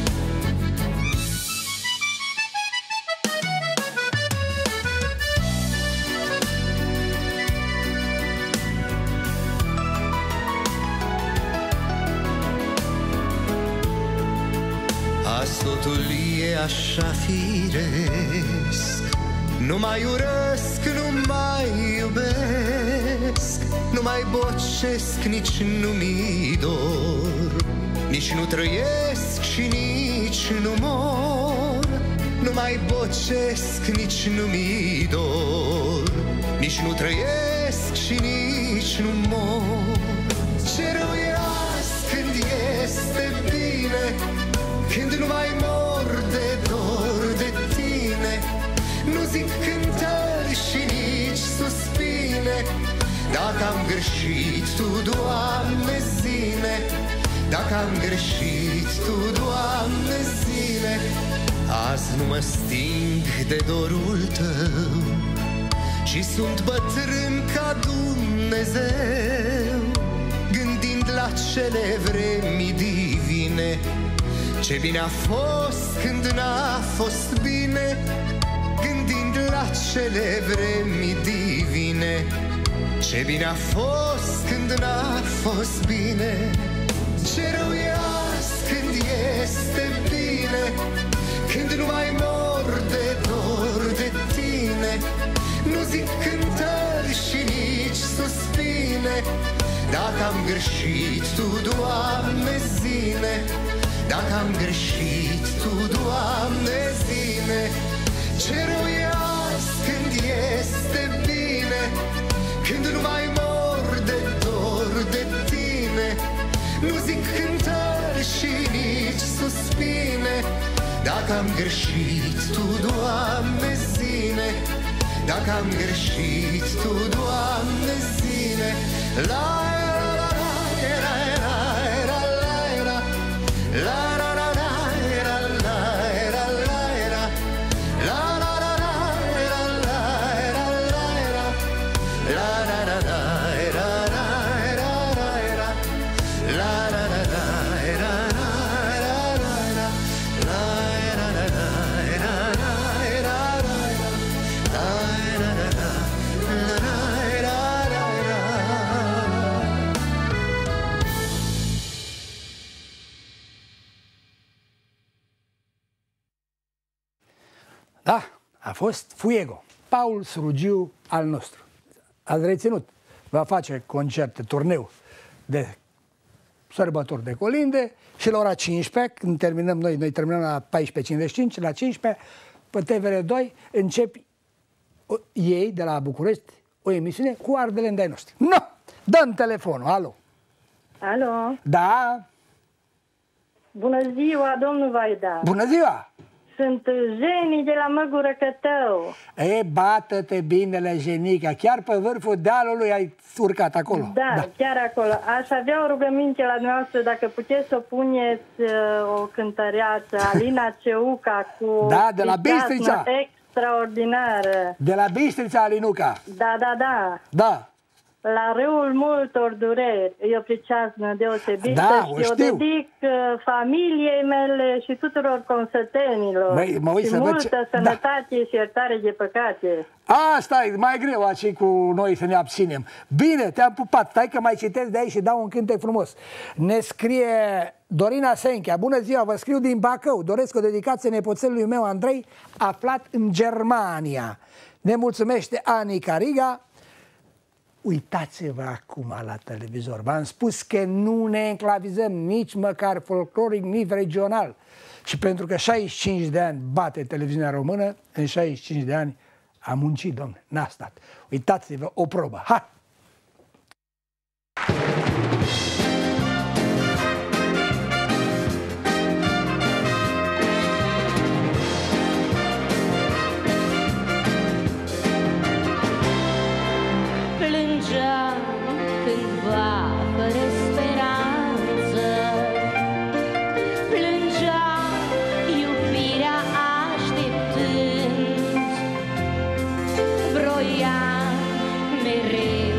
Azi totul e așa firesc, nu mai urăsc, nu mai iubesc, nu mai bocesc, nici nu mi dor, nici nu trăiesc și nici nu mor. Nu mai bocesc, nici nu mi dor, nici nu trăiesc și nici nu mor. Ce rău e azi când este bine, când nu mai mor de dor de tine. Nu zic cântări și nici suspine, dacă am greșit, Tu, Doamne, zile. Dacă am greșit, Tu, Doamne, zile. Azi nu mă sting de dorul Tău și sunt bătrân ca Dumnezeu, gândind la acele vremi divine. Ce bine a fost când n-a fost bine, gândind la cele vremi divine. Ce bine a fost când n-a fost bine. Ce rău e azi când este bine, când nu mai mor de dor de tine. Nu zic cântări și nici suspine, dacă am greșit Tu, Doamne, zine. Dacă am greșit Tu, Doamne, zine. Ce rău e azi când este bine, când nu mai mor de dor de tine. Nu zic cântări și nici suspine, dacă am greșit Tu, Doamne, zine. Dacă am greșit Tu, Doamne, zine. La la la la la la la la la la la Da, a fost Fuego, Paul Surugiu al nostru. Ați reținut, va face concerte, turneu de sărbători de colinde și la ora cincisprezece, când terminăm noi, noi terminăm la paisprezece cincizeci și cinci, la cincisprezece, pe T V R doi, începi ei, de la București, o emisiune cu ardele de-ai noștri. No! Dă-mi telefonul, alo! Alo? Da? Bună ziua, domnul Vaida! Bună ziua! Sunt Jeni de la Măgură Cătău. E, bată-te binele, Jenica, chiar pe vârful dealului ai urcat acolo. Da, da, chiar acolo. Aș avea o rugăminte la noastră, dacă puteți să puneți uh, o cântăreață, Alina Ceuca, cu da, de la Bistrița. Extraordinară. De la Bistrița, Alinuca. Da, da, da. Da. La râul multor dureri, e o priceaznă deosebită da, și o dedic familiei mele și tuturor consătenilor. Băi, mă uit și să multă ce... sănătate da. și iertare de păcate. Asta e mai greu aici cu noi să ne abținem. Bine, te-am pupat, stai că mai citesc de aici și dau un cântec frumos. Ne scrie Dorina Senchea. Bună ziua, vă scriu din Bacău. Doresc o dedicație nepoțelului meu Andrei, aflat în Germania. Ne mulțumește Ani Cariga. Uitați-vă acum la televizor. V-am spus că nu ne enclavizăm nici măcar folcloric, nici regional. Și pentru că șaizeci și cinci de ani bate televiziunea română, în șaizeci și cinci de ani a muncit, domne, n-a stat. Uitați-vă o probă. Hai! Mereu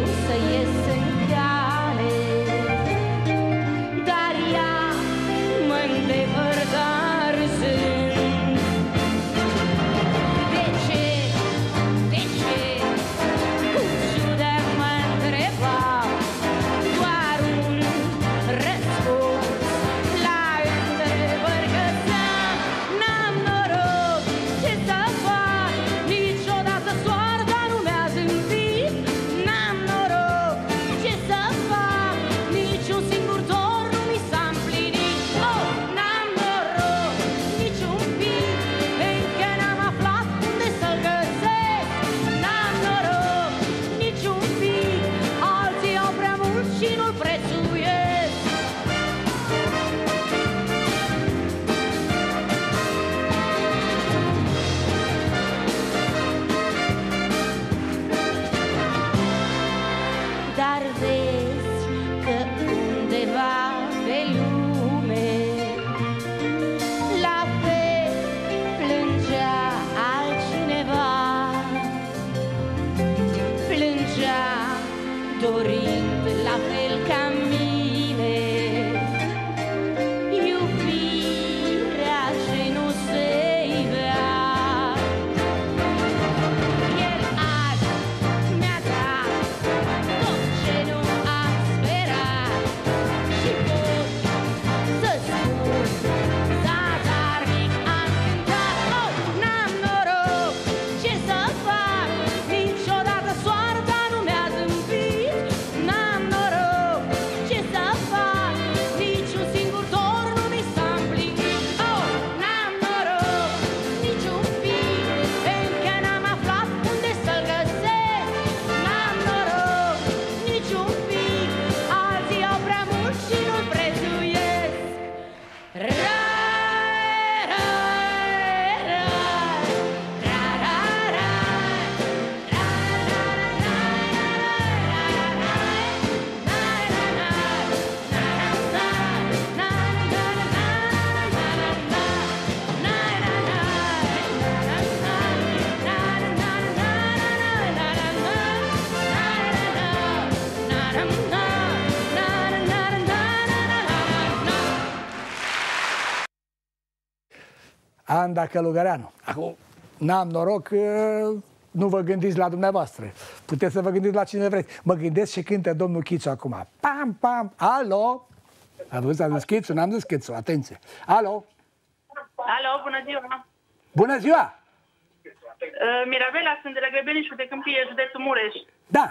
Anda Călugăreanu. Acum, n-am noroc, nu vă gândiți la dumneavoastră. Puteți să vă gândiți la cine vreți. Mă gândesc și cântă domnul Chițu acum. Pam, pam, alo! A văzut, am zis Chițu, n-am zis Chițu, atenție. Alo! Alo, bună ziua! Bună ziua! Uh, Mirabela, sunt de la Grebenișul de Câmpie, județul Mureș. Da!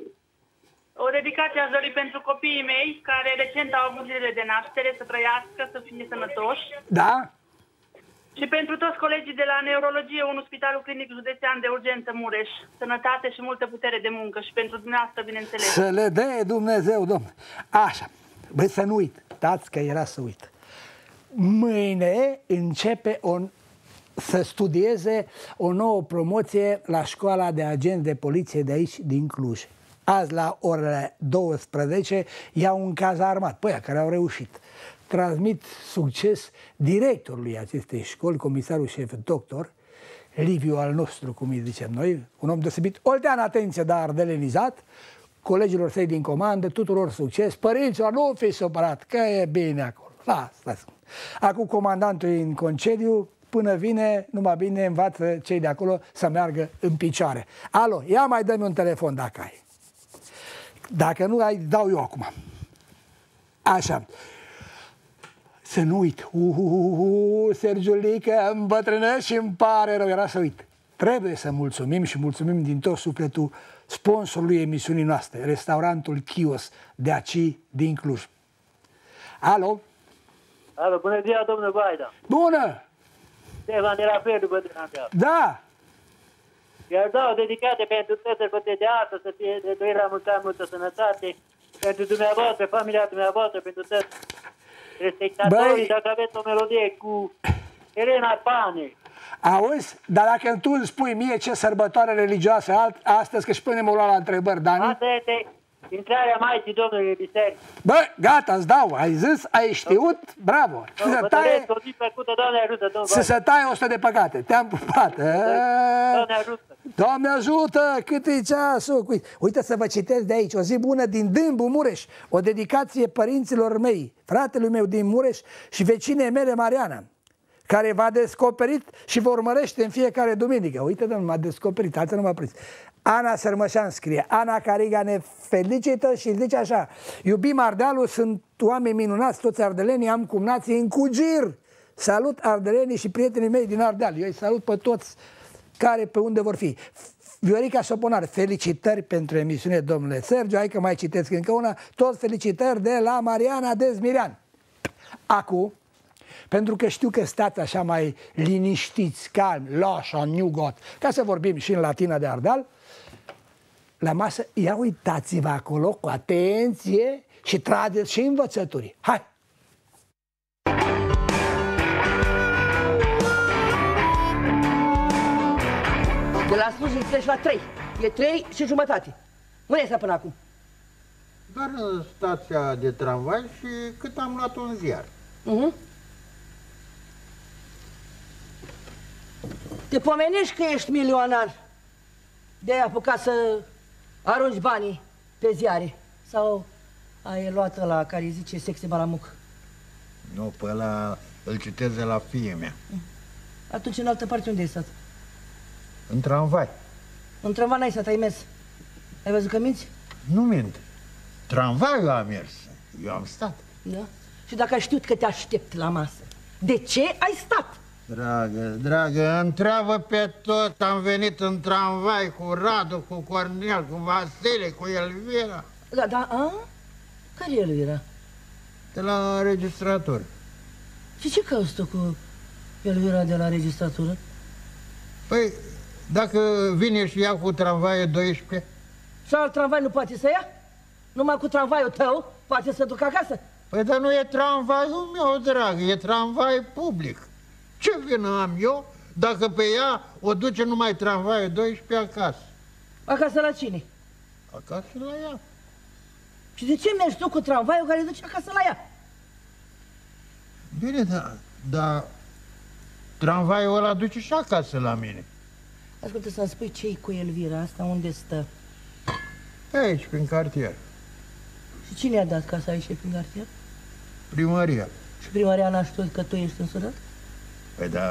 O dedicație aș dori pentru copiii mei care recent au avut zilele de naștere, să trăiască, să fie sănătoși. Da? Și pentru toți colegii de la Neurologie unu, Spitalul Clinic Județean de Urgență Mureș. Sănătate și multă putere de muncă și pentru dumneavoastră, bineînțeles. Să le dea Dumnezeu, domn. Așa, băi, să nu uit, dați că era să uit. Mâine începe o, să studieze o nouă promoție la școala de agenți de poliție de aici, din Cluj. Azi la orele douăsprezece iau un cazarmat pe aia care au reușit. Transmit succes directorului acestei școli, comisarul șef doctor, Liviu al nostru, cum îi zicem noi, un om deosebit, oltean, atenție, dar ardelenizat, colegilor săi din comandă, tuturor succes, părinților, nu fi supărat, că e bine acolo. Las, las. Acum comandantul e în concediu, până vine, numai bine învață cei de acolo să meargă în picioare. Alo, ia mai dă-mi un telefon dacă ai. Dacă nu ai, dau eu acum. Așa. Să nu uit. Uhuhuhu, Sergiulică, îmbătrânesc și îmi pare rău. Era să uit. Trebuie să mulțumim și mulțumim din tot sufletul sponsorului emisiunii noastre, restaurantul Chios, de aici, din Cluj. Alo? Alo, bună ziua, domnul Baida. Bună! Ștefan de la Predu, bătrâna mea. Da! Iar dau dedicate pentru toți sărbători de astăzi, să fie de doi la multă, multă sănătate, pentru dumneavoastră, familia dumneavoastră, pentru toți respectatorii, dacă aveți o melodie cu Elena Pane. Auzi? Dar dacă tu îmi spui mie ce sărbătoare religioasă astăzi, că și până mă lua la întrebări, Dani? Asta este intrarea Maicii Domnului Biserică. Bă, gata, îți dau, ai zis, ai știut, bravo. Și să taie, o zi plăcută, Doamne ajută, Domnul să se taie o sută de păcate. Te-am pupat. Doamne ajută. Doamne ajută, cât e ceasul. Uite să vă citesc de aici, o zi bună din Dâmbu, Mureș, o dedicație părinților mei, fratelui meu din Mureș și vecinei mele, Mariana, care v-a descoperit și vă urmărește în fiecare duminică. Uite, domnul, m-a descoperit, alții nu m-a prins. Ana Sărmășan scrie, Ana Cariga ne felicită și zice așa: iubim Ardealul, sunt oameni minunați, toți ardelenii, am cumnații în Cugir. Salut ardelenii și prietenii mei din Ardeal. Eu îi salut pe toți care pe unde vor fi. Viorica Soponar, felicitări pentru emisiune, domnule Sergiu. Hai că mai citesc încă una. Toți felicitări de la Mariana Dezmirian. Acum, pentru că știu că stați așa mai liniștiți, calmi, loșa, New-Got, ca să vorbim și în latina de Ardeal, la masă, ia uitați-vă acolo cu atenție și trageți și învățături. Hai! De la slujbă treci la trei. E trei și jumătate. Unde ai stat până acum? Doar în stația de tramvai și cât am luat un ziar. Uh-huh. Te pomenești că ești milionar. De-ai apucat să arunci banii pe ziare. Sau ai luat ăla care zice sexe balamuc? Nu, pe ăla îl citez de la fie mea. Atunci în altă parte unde ai stat? În tramvai. În tramvai n-ai stat, ai mers. Ai văzut că minți? Nu mint. Tramvaiul a mers. Eu am stat. Da? Și dacă ai știut că te aștept la masă, de ce ai stat? Dragă, dragă, întreabă pe tot. Am venit în tramvai cu Radu, cu Cornel, cu Vasile, cu Elvira. Da, da, a? Care e Elvira? De la registrator. Și ce cauți tu cu Elvira de la registratură? Păi, dacă vine și ia cu tramvaiul doisprezece... Și alt tramvai nu poate să ia? Numai cu tramvaiul tău poate să duc acasă? Păi, dar nu e tramvaiul meu, dragă, e tramvai public. Ce vină am eu dacă pe ea o duce numai tramvaiul doisprezece acasă? Acasă la cine? Acasă la ea. Și de ce mergi tu cu tramvaiul care duce acasă la ea? Bine, dar da, tramvaiul ăla duce și acasă la mine. Ascultă, să-mi spui ce-i cu Elvira asta, unde stă? Pe aici, prin cartier. Și cine a dat casa aici prin cartier? Primăria. Și primăria n-a știut că tu ești însurat? Păi da,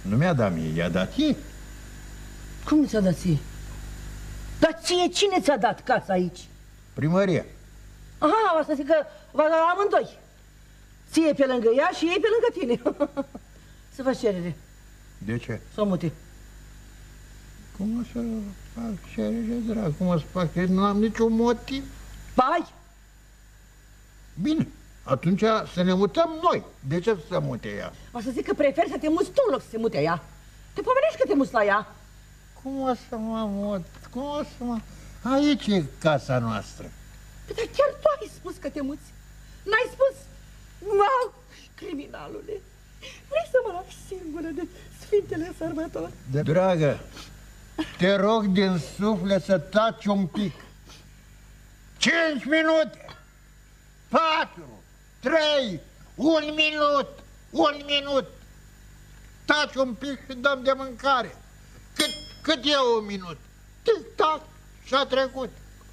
Nu mi-a dat mie, i-a dat ei. Cum nu ți-a dat ție? Dar ție cine ți-a dat casa aici? Primăria. Aha, asta zic că vă amândoi. Ție pe lângă ea și ei pe lângă tine. Să faci cerere. De ce? Să o mute. Cum o să fac cerere, drag? Cum o să fac? Eu nu am niciun motiv. Bai! Bine, atunci să ne mutăm noi. De ce să se mute ea? O să zic că preferi să te muți tu în loc să se mute ea. Te pomenești că te muți la ea. Cum o să mă mut? Cum o să mă... Aici e casa noastră. Păi, dar chiar tu ai spus că te muți. N-ai spus? Wow, criminalule, vrei să mă lași singură de Sfintele Sărbători? De... Dragă, te rog din suflet să taci un pic. Cinci minute, patru, trei, un minut, un minut. Taci un pic și dăm de mâncare. Cât, cât e un minut? Tic-tac, și-a trecut.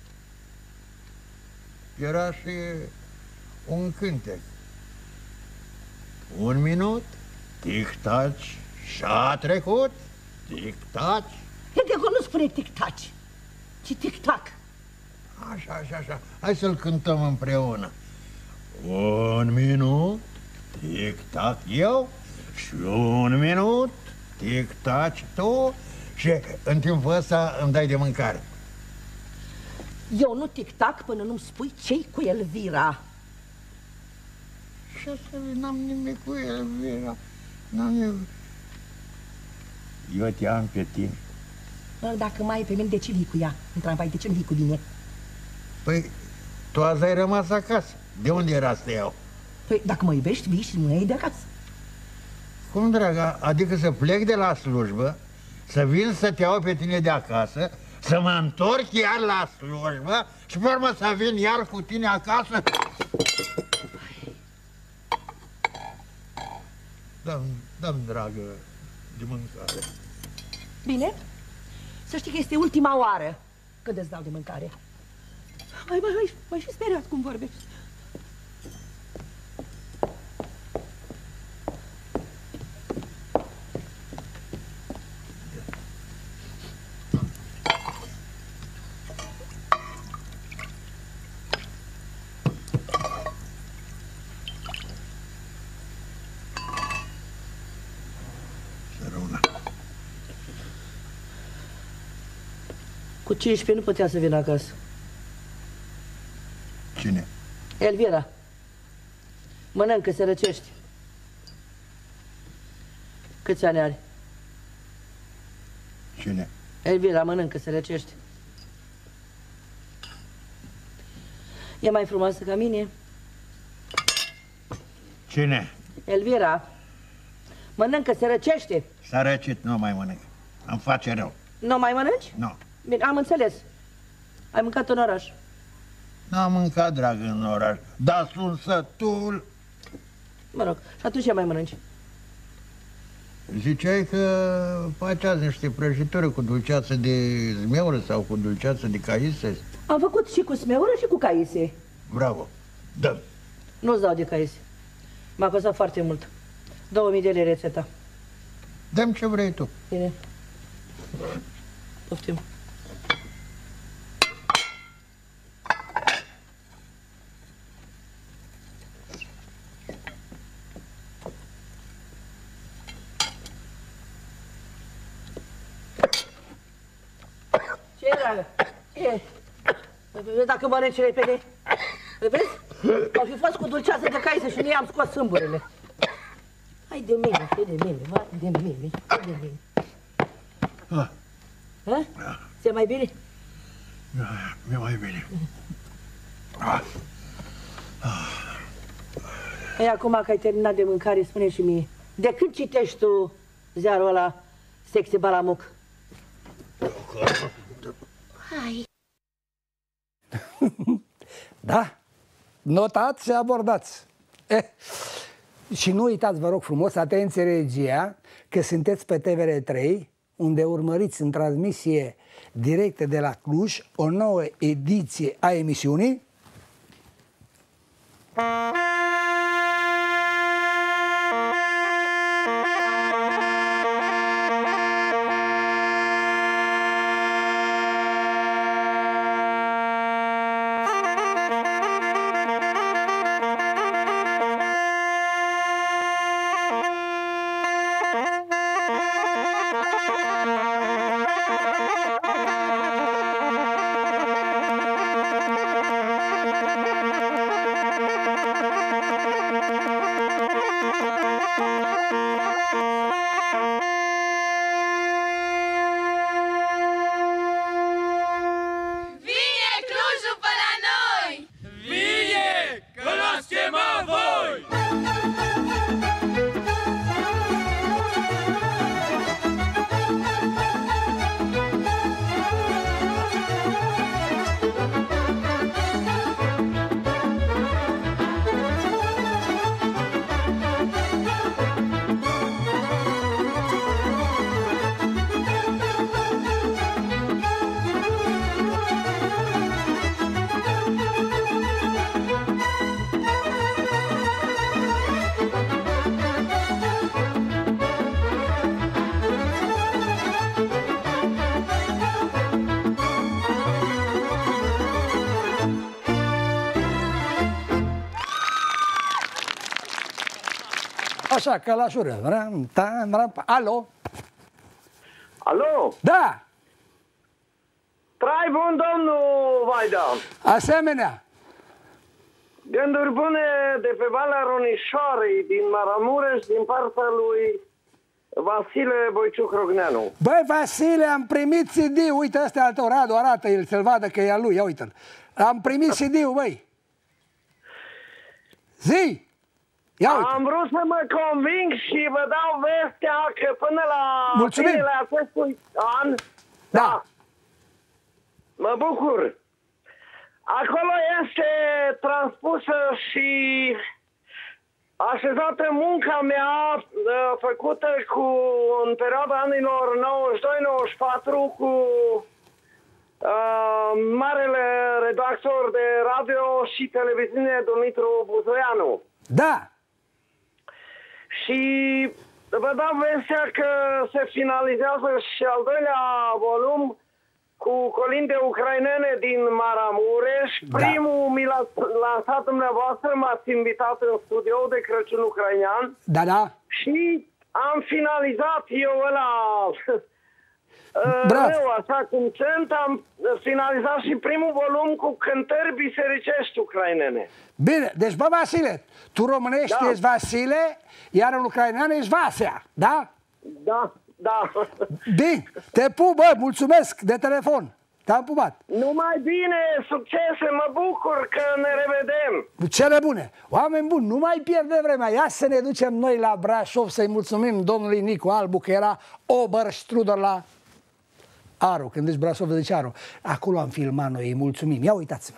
Era și un cântec. Un minut, tic-taci, și-a trecut, tic-taci. Cântecul nu spune tic-taci, ci tic-tac. Așa, așa, așa. Hai să-l cântăm împreună. Un minut, tic-tac eu, și un minut, tic-taci tu, și în timpul ăsta îmi dai de mâncare. Eu nu tic-tac până nu-mi spui ce-i cu Elvira. Ce să n-am nimic cu Elvira. N-am nimic. Eu te am pe tine. Dacă mai ai pe mine, de ce vii cu ea? În tramvai, de ce nu vii cu mine? Păi, tu azi ai rămas acasă. De unde era să te iau? Păi, dacă mă iubești, vii și nu iei de acasă. Cum, draga? Adică să plec de la slujbă, să vin să te iau pe tine de acasă, să mă întorc iar la slujbă și pe urmă să vin iar cu tine acasă? Dăm, dăm, dragă, de mâncare. Bine? Să știi că este ultima oară când îți dau de mâncare. Mai, mai, mai, mai și speriat cum vorbești. Cu cincisprezece nu putea să vină acasă. Cine? Elvira. Mănâncă, se răcești. Câți ani are? Cine? Elvira, mănâncă, se răcești. E mai frumoasă ca mine? Cine? Elvira. Mănâncă, se răcește. S-a răcit, nu mai mănânc. Îmi face rău. Nu mai mănânci? Nu. Bine, am înțeles. Ai mâncat în oraș. N-am mâncat, dragă, în oraș, dar sunt sătul. Mă rog, și atunci ce mai mănânci? Ziceai că faci azi niște prăjituri cu dulceață de zmeură sau cu dulceață de caise? Am făcut și cu smeură și cu caise. Bravo, dă. Nu-ți dau de caise. M-a costat foarte mult. Două mii de lei rețeta. Dă-mi ce vrei tu. Bine. Poftim. Ce e, dragă? Ce? Dacă mănânci repede, vezi? Au fi fost cu dulceață de caise și nu i-am scos sâmburele. Hai de mine, hai de mine, hai de mine, hai de mine. Ah. Ha? Ți-e mai bine? Mi-e mai bine. Ah. Ah. Ei, acum că ai terminat de mâncare, spune și mie, de când citești tu ziarul ăla, Sexy Balamuc? Hai. Da? Notați și abordați. Eh. Și nu uitați, vă rog frumos, atenție regia, că sunteți pe T V R trei, unde urmăriți în transmisie directă de la Cluj o nouă ediție a emisiunii așa, călașură. Alo? Alo? Da! Trai bun, domnul Vaida! Asemenea! Gânduri bune de pe Valea Ronișoarei, din Maramureș, din partea lui Vasile Boiciuc-Rogneanu. Băi, Vasile, am primit C D, uite, ăsta al tău, Radu, arată el, să-l vadă că e al lui, ia uite-l. Am primit C D-ul, băi. Zi! Ia uite. Am vrut să mă conving și vă dau vestea că până la Mulțumim. finele acestui an, da, da, mă bucur. Acolo este transpusă și așezată munca mea făcută cu, în perioada anilor nouăzeci și doi nouăzeci și patru cu uh, marele redactor de radio și televiziune Dumitru Buzoianu. Da. Și vă dau vestea că se finalizează și al doilea volum cu colinde ucrainene din Maramureș. Da. Primul mi l-a lansat dumneavoastră, m-ați invitat în studio de Crăciun ucrainean. Da, da. Și am finalizat eu ăla rău, așa cum sunt, am finalizat și primul volum cu cântări bisericești ucrainene. Bine, deci bă, Vasile, tu românești da. ești Vasile, iar în ucrainean ești Vasea, da? Da. Da. Bine, te pup, bă, mulțumesc de telefon. Te-am pupat. Numai bine, succese, mă bucur că ne revedem. Cele bune. Oameni buni, nu mai pierde vremea. Ia să ne ducem noi la Brașov să-i mulțumim domnului Nicu Albu, că era Oberstruder la Aru. Când zici Brașov, zice Aru. Acolo am filmat noi, îi mulțumim. Ia uitați-vă.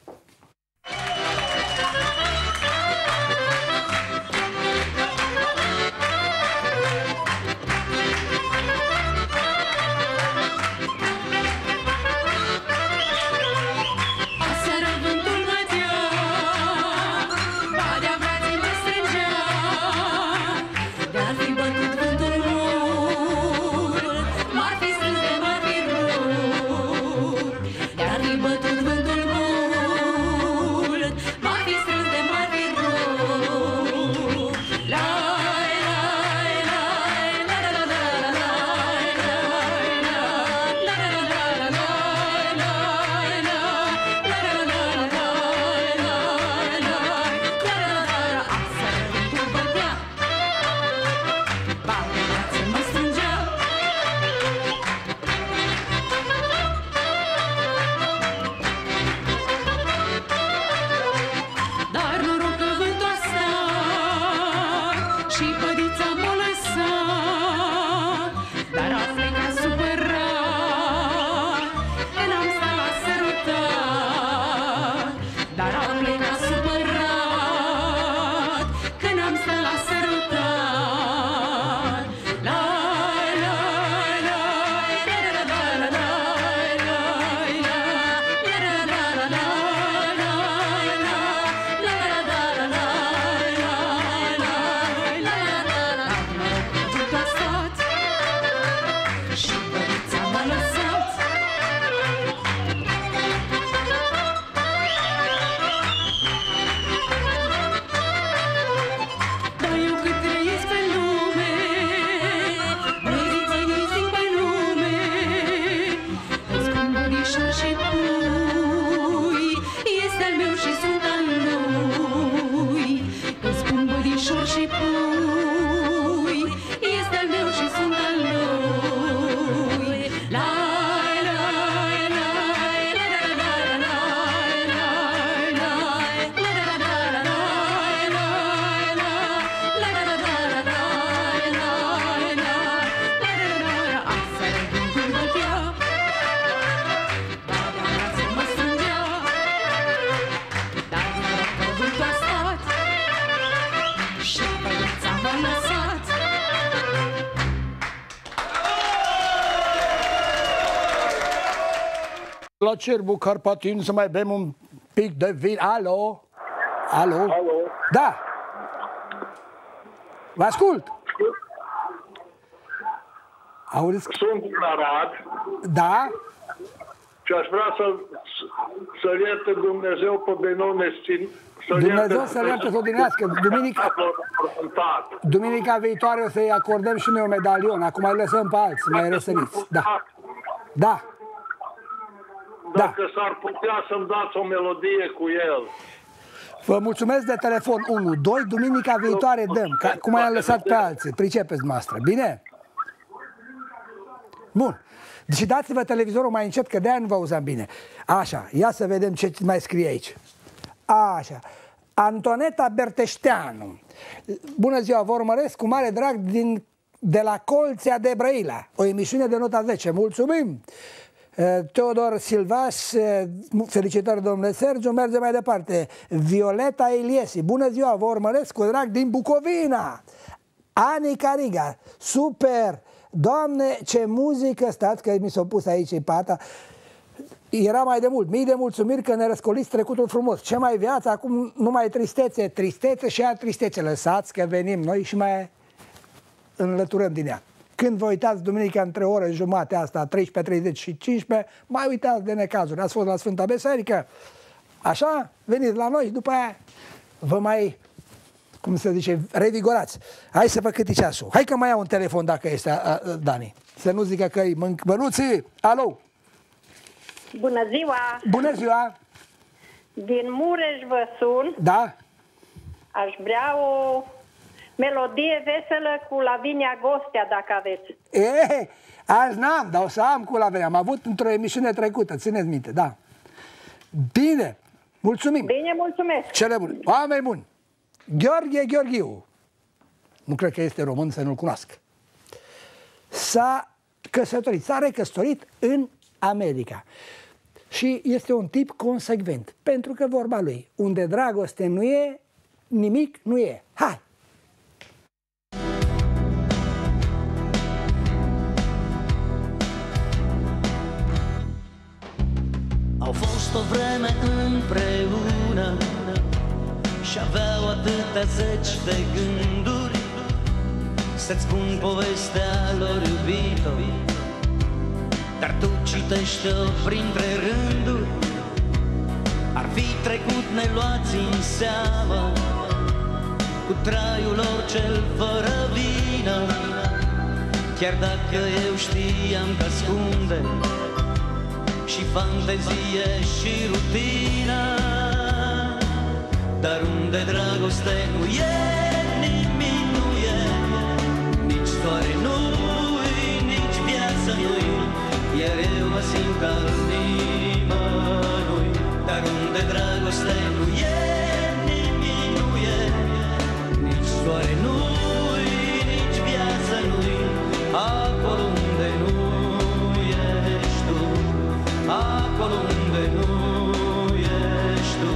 La Cerbu Carpatin să mai bem un pic de vin. Alo? Alo? Alo? Da. Vă ascult. Auziți? Sunt din Arad. Da. Și aș vrea să, să ierte Dumnezeu pe Benone Dumnezeu să le să o dinească. Duminica, duminica viitoare o să-i acordăm și noi un medalion. Acum îi lăsăm pe alții, mai răsăriți. Da. Da. Dacă da. S-ar putea să-mi dați o melodie cu el. Vă mulțumesc de telefon. unu, doi, duminica viitoare dăm. Ca, cum ai lăsat pe alții. Pricepeți noastră. Bine? Bun. Deci dați-vă televizorul mai încet, că de-aia nu vă auzam bine. Așa, ia să vedem ce mai scrie aici. Așa. Antoneta Berteșteanu. Bună ziua, vă urmăresc cu mare drag din, de la Colțea de Brăila. O emisiune de nota zece. Mulțumim! Teodor Silvas, felicitări domnule Sergiu, merge mai departe. Violeta Iliesi, bună ziua, vă urmăresc cu drag din Bucovina. Ani Cariga, super! Doamne, ce muzică, stați că mi s-a pus aici pata. Era mai de mult, mii de mulțumiri că ne răscoliți trecutul frumos. Ce mai viață, acum nu mai tristețe, tristețe și a tristețe. Lăsați că venim noi și mai înlăturăm din ea. Când vă uitați duminica între ore jumate asta, treisprezece treizeci și cincisprezece, mai uitați de necazuri. Ați fost la Sfânta Biserică, așa, veniți la noi, după aia vă mai, cum se zice, revigorați. Hai să vă câti ceasul. Hai că mai iau un telefon dacă este, a, a, Dani. Să nu zică că îi mânc bănuții. Alo! Bună ziua! Bună ziua! Din Mureș vă sun. Da? Aș vrea o melodie veselă cu Lavinia Gostea, dacă aveți. E, azi n-am, dar o să am cu Lavinia. Am avut într-o emisiune trecută, țineți minte, da. Bine, mulțumim. Bine, mulțumesc. Cele bune. Oameni buni. Gheorghe Gheorghiu. Nu cred că este român să nu-l cunoască. S-a căsătorit, s-a recăsătorit în America. Și este un tip consecvent. Pentru că vorba lui, unde dragoste nu e, nimic nu e. Hai! Au fost o vreme împreună și aveau atâtea zeci de gânduri să-ți spun povestea lor, iubito, dar tu citește-o printre rânduri. Ar fi trecut neluați în seamă cu traiul lor cel fără vină, chiar dacă eu știam că ascunde și fantezie și rutină. Dar unde dragoste nu e, nimic nu e, nici soare nu-i, nici viață nu-i, iar eu mă simt al nimănui. Dar unde dragoste nu e, nimic nu e, nici soare nu-i, nici viață nu-i, acolo unde nu ești tu, acolo unde nu ești tu.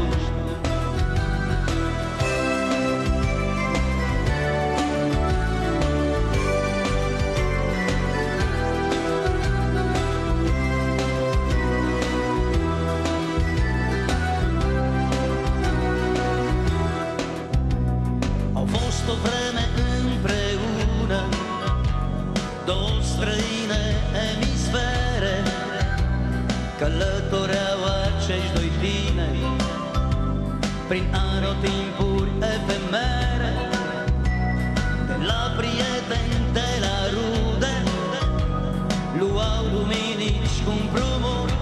O vreme împreună, două străine emisfere, călătoreau acești doi tineri prin anotimpuri efemere, de la prieteni, de la rude, luau luminici cu împrumut,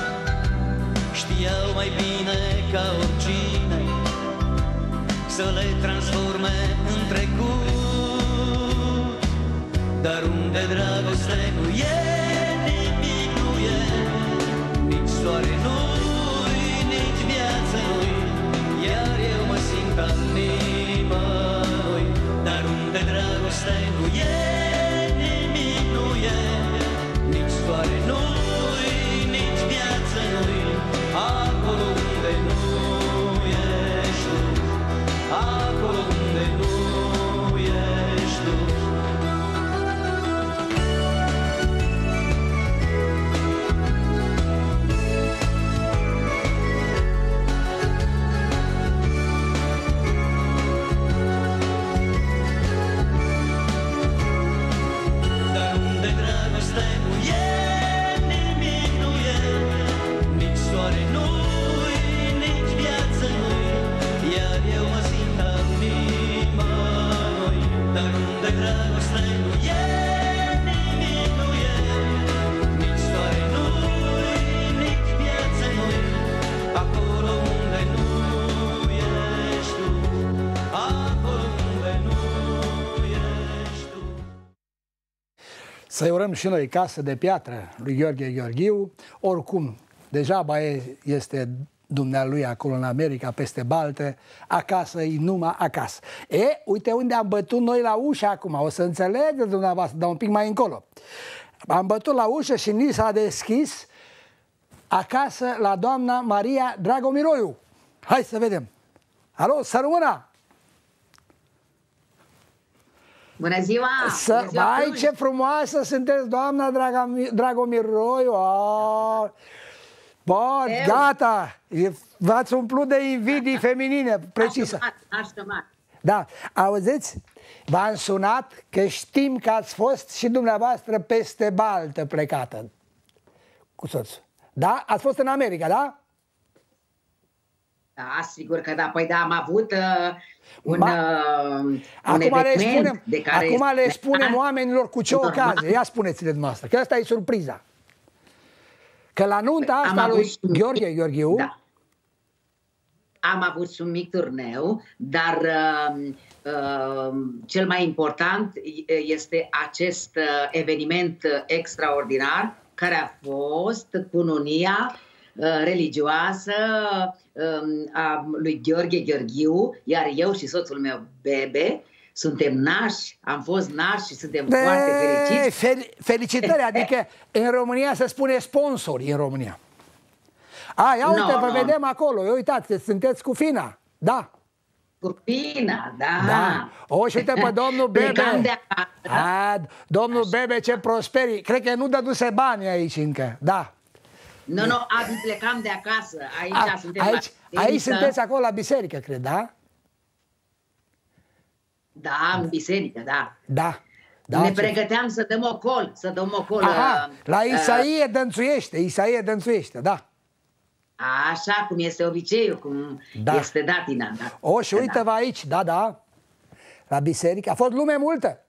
știau mai bine ca oricine să le transforme în trecut. Dar unde dragoste nu e, nimic nu e, nici soare nu-i, nici viață nu-i, iar eu mă simt al nimănui. Dar unde dragoste nu e, nimic nu e, nici soare nu-i, nici viață nu-i, acolo unde nu ești tu, acolo unde nu ești tu. Să-i urăm și noi casă de piatră lui Gheorghe Gheorghiu. Oricum, degeaba este dumnealui acolo în America, peste Balte, acasă e numai acasă. E, uite unde am bătut noi la ușă acum, o să înțelegeți dumneavoastră, dar un pic mai încolo. Am bătut la ușă și ni s-a deschis acasă la doamna Maria Dragomiroiu. Hai să vedem. Alo, să rămână! Bună ziua! Să, Bună ziua, vai, ce frumoasă sunteți, doamna Dragomiroiu! Oh. Bun, gata! V-ați umplut de invidii feminine, precisă. Da, auziți? V-am sunat că știm că ați fost și dumneavoastră peste Baltă plecată cu soțul. Da? Ați fost în America, da? Da, sigur că da. Păi da, am avut uh, un, Ma... uh, un acum le spunem, de care acum este... le spunem oamenilor cu ce normal. ocazie. Ia spuneți-le dumneavoastră, că asta e surpriza. Că la nunta păi, asta lui un... Gheorghe Gheorghiu... Da. Am avut și un mic turneu, dar uh, uh, cel mai important este acest uh, eveniment extraordinar care a fost cununia uh, religioasă uh, a lui Gheorghe Gheorghiu, iar eu și soțul meu Bebe suntem nași, am fost nași și suntem de... foarte fericiți. Fel, felicitări, adică în România se spune sponsori în România. A, ia uite, no, vă no. vedem acolo, eu uitați, sunteți cu Fina, da. Cu Fina, da. da. O, și uite pe domnul Bebe. A, domnul Așa. Bebe, ce prosperi. Cred că nu dăduse bani aici încă, da. Nu, nu, azi plecam de acasă, aici A, suntem aici, aici sunteți acolo la biserică, cred, da? Da, în biserică, da. Da. Da, ne pregăteam să dăm ocol, să dăm ocol. Aha, uh, la Isaie uh, dănțuiește, Isaie dănțuiește, da. Așa cum este obiceiul, cum da. este datina. Da. O, și uite-vă da. aici, da, da, la biserică. A fost lume multă.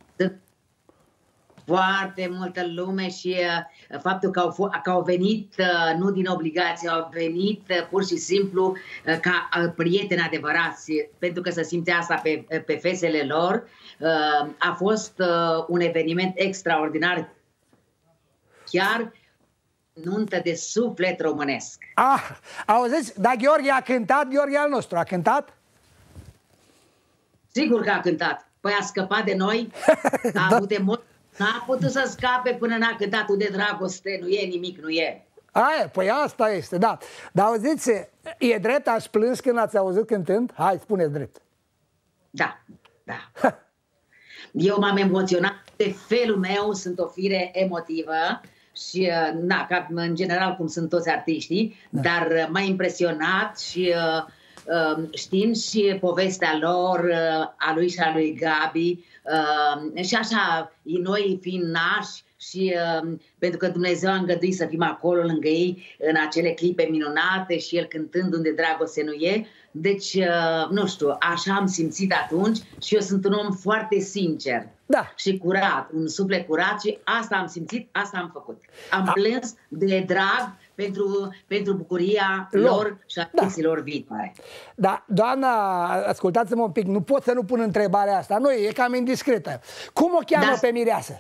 Foarte multă lume și uh, faptul că au, că au venit, uh, nu din obligație, au venit uh, pur și simplu uh, ca uh, prieteni adevărați, pentru că se simțea asta pe, pe fețele lor. Uh, a fost uh, un eveniment extraordinar, chiar nuntă de suflet românesc. Ah, auziți, dar Gheorghe a cântat, Gheorghe al nostru a cântat? Sigur că a cântat. Păi a scăpat de noi, a avut emoții. N-a putut să scape până n-a cântat de dragoste, nu e nimic, nu e. Aia, păi asta este, da. Dar auziți, e drept, ați plâns când ați auzit cântând? Hai, spuneți drept. Da, da. Eu m-am emoționat de felul meu, sunt o fire emotivă și, na, ca în general cum sunt toți artiștii, da. dar m-a impresionat și știind și povestea lor, a lui și a lui Gabi, Uh, și așa, noi fiind nași și uh, pentru că Dumnezeu a îngăduit să fim acolo lângă ei în acele clipe minunate și el cântând unde dragoste nu e. Deci, uh, nu știu, așa am simțit atunci și eu sunt un om foarte sincer da. și curat, un suflet curat și asta am simțit, asta am făcut. Am plâns de drag pentru, pentru bucuria lor, lor și a vieților da. viitoare. Da, doamna, ascultați-mă un pic, nu pot să nu pun întrebarea asta, nu, e cam indiscretă. Cum o cheamă da. pe mireasă?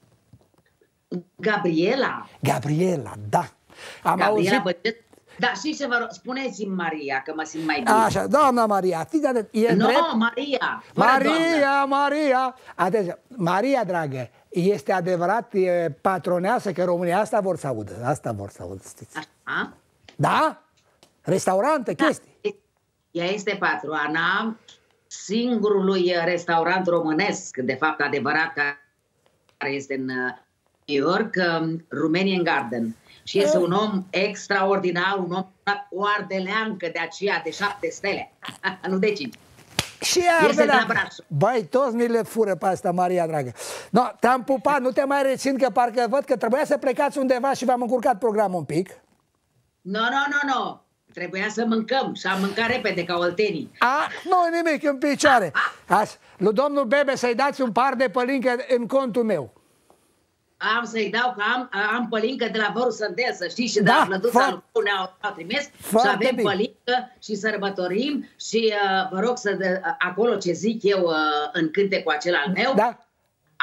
Gabriela. Gabriela, da. Am Gabriela, auzit... Bă, da, și ce vă rog, spuneți-mi Maria, că mă simt mai bine. Așa, doamna Maria, fiți de... e no, drept? Maria. Maria, Maria. Atenție, Maria, dragă, este adevărat, e patroneasă, că România asta vor să audă, asta vor să audă, știți. Așa? Da? Restaurante, da. chestii. Ea este patroana singurului restaurant românesc, de fapt adevărat, care este în New York, Romanian Garden. Și este un om extraordinar, un om o ardeleancă de aceea de șapte stele, nu de cinci. Și ardeleancă. Băi, toți ni le fură pe asta, Maria dragă. No, te-am pupat, nu te mai rețin, că parcă văd că trebuia să plecați undeva și v-am încurcat programul un pic. Nu, nu, nu, nu. Trebuia să mâncăm și am mâncat repede ca oltenii. A, nu nimic, în picioare. Așa, lui domnul Bebe să-i dați un par de pălincă în contul meu. Am să-i dau că am, am pălincă de la Văru Sândel, să știi, și de da, la Plăduța lui ne-au trimis și avem bine. Pălincă și sărbătorim și uh, vă rog să, de, acolo ce zic eu uh, în cântecul acela al meu, da.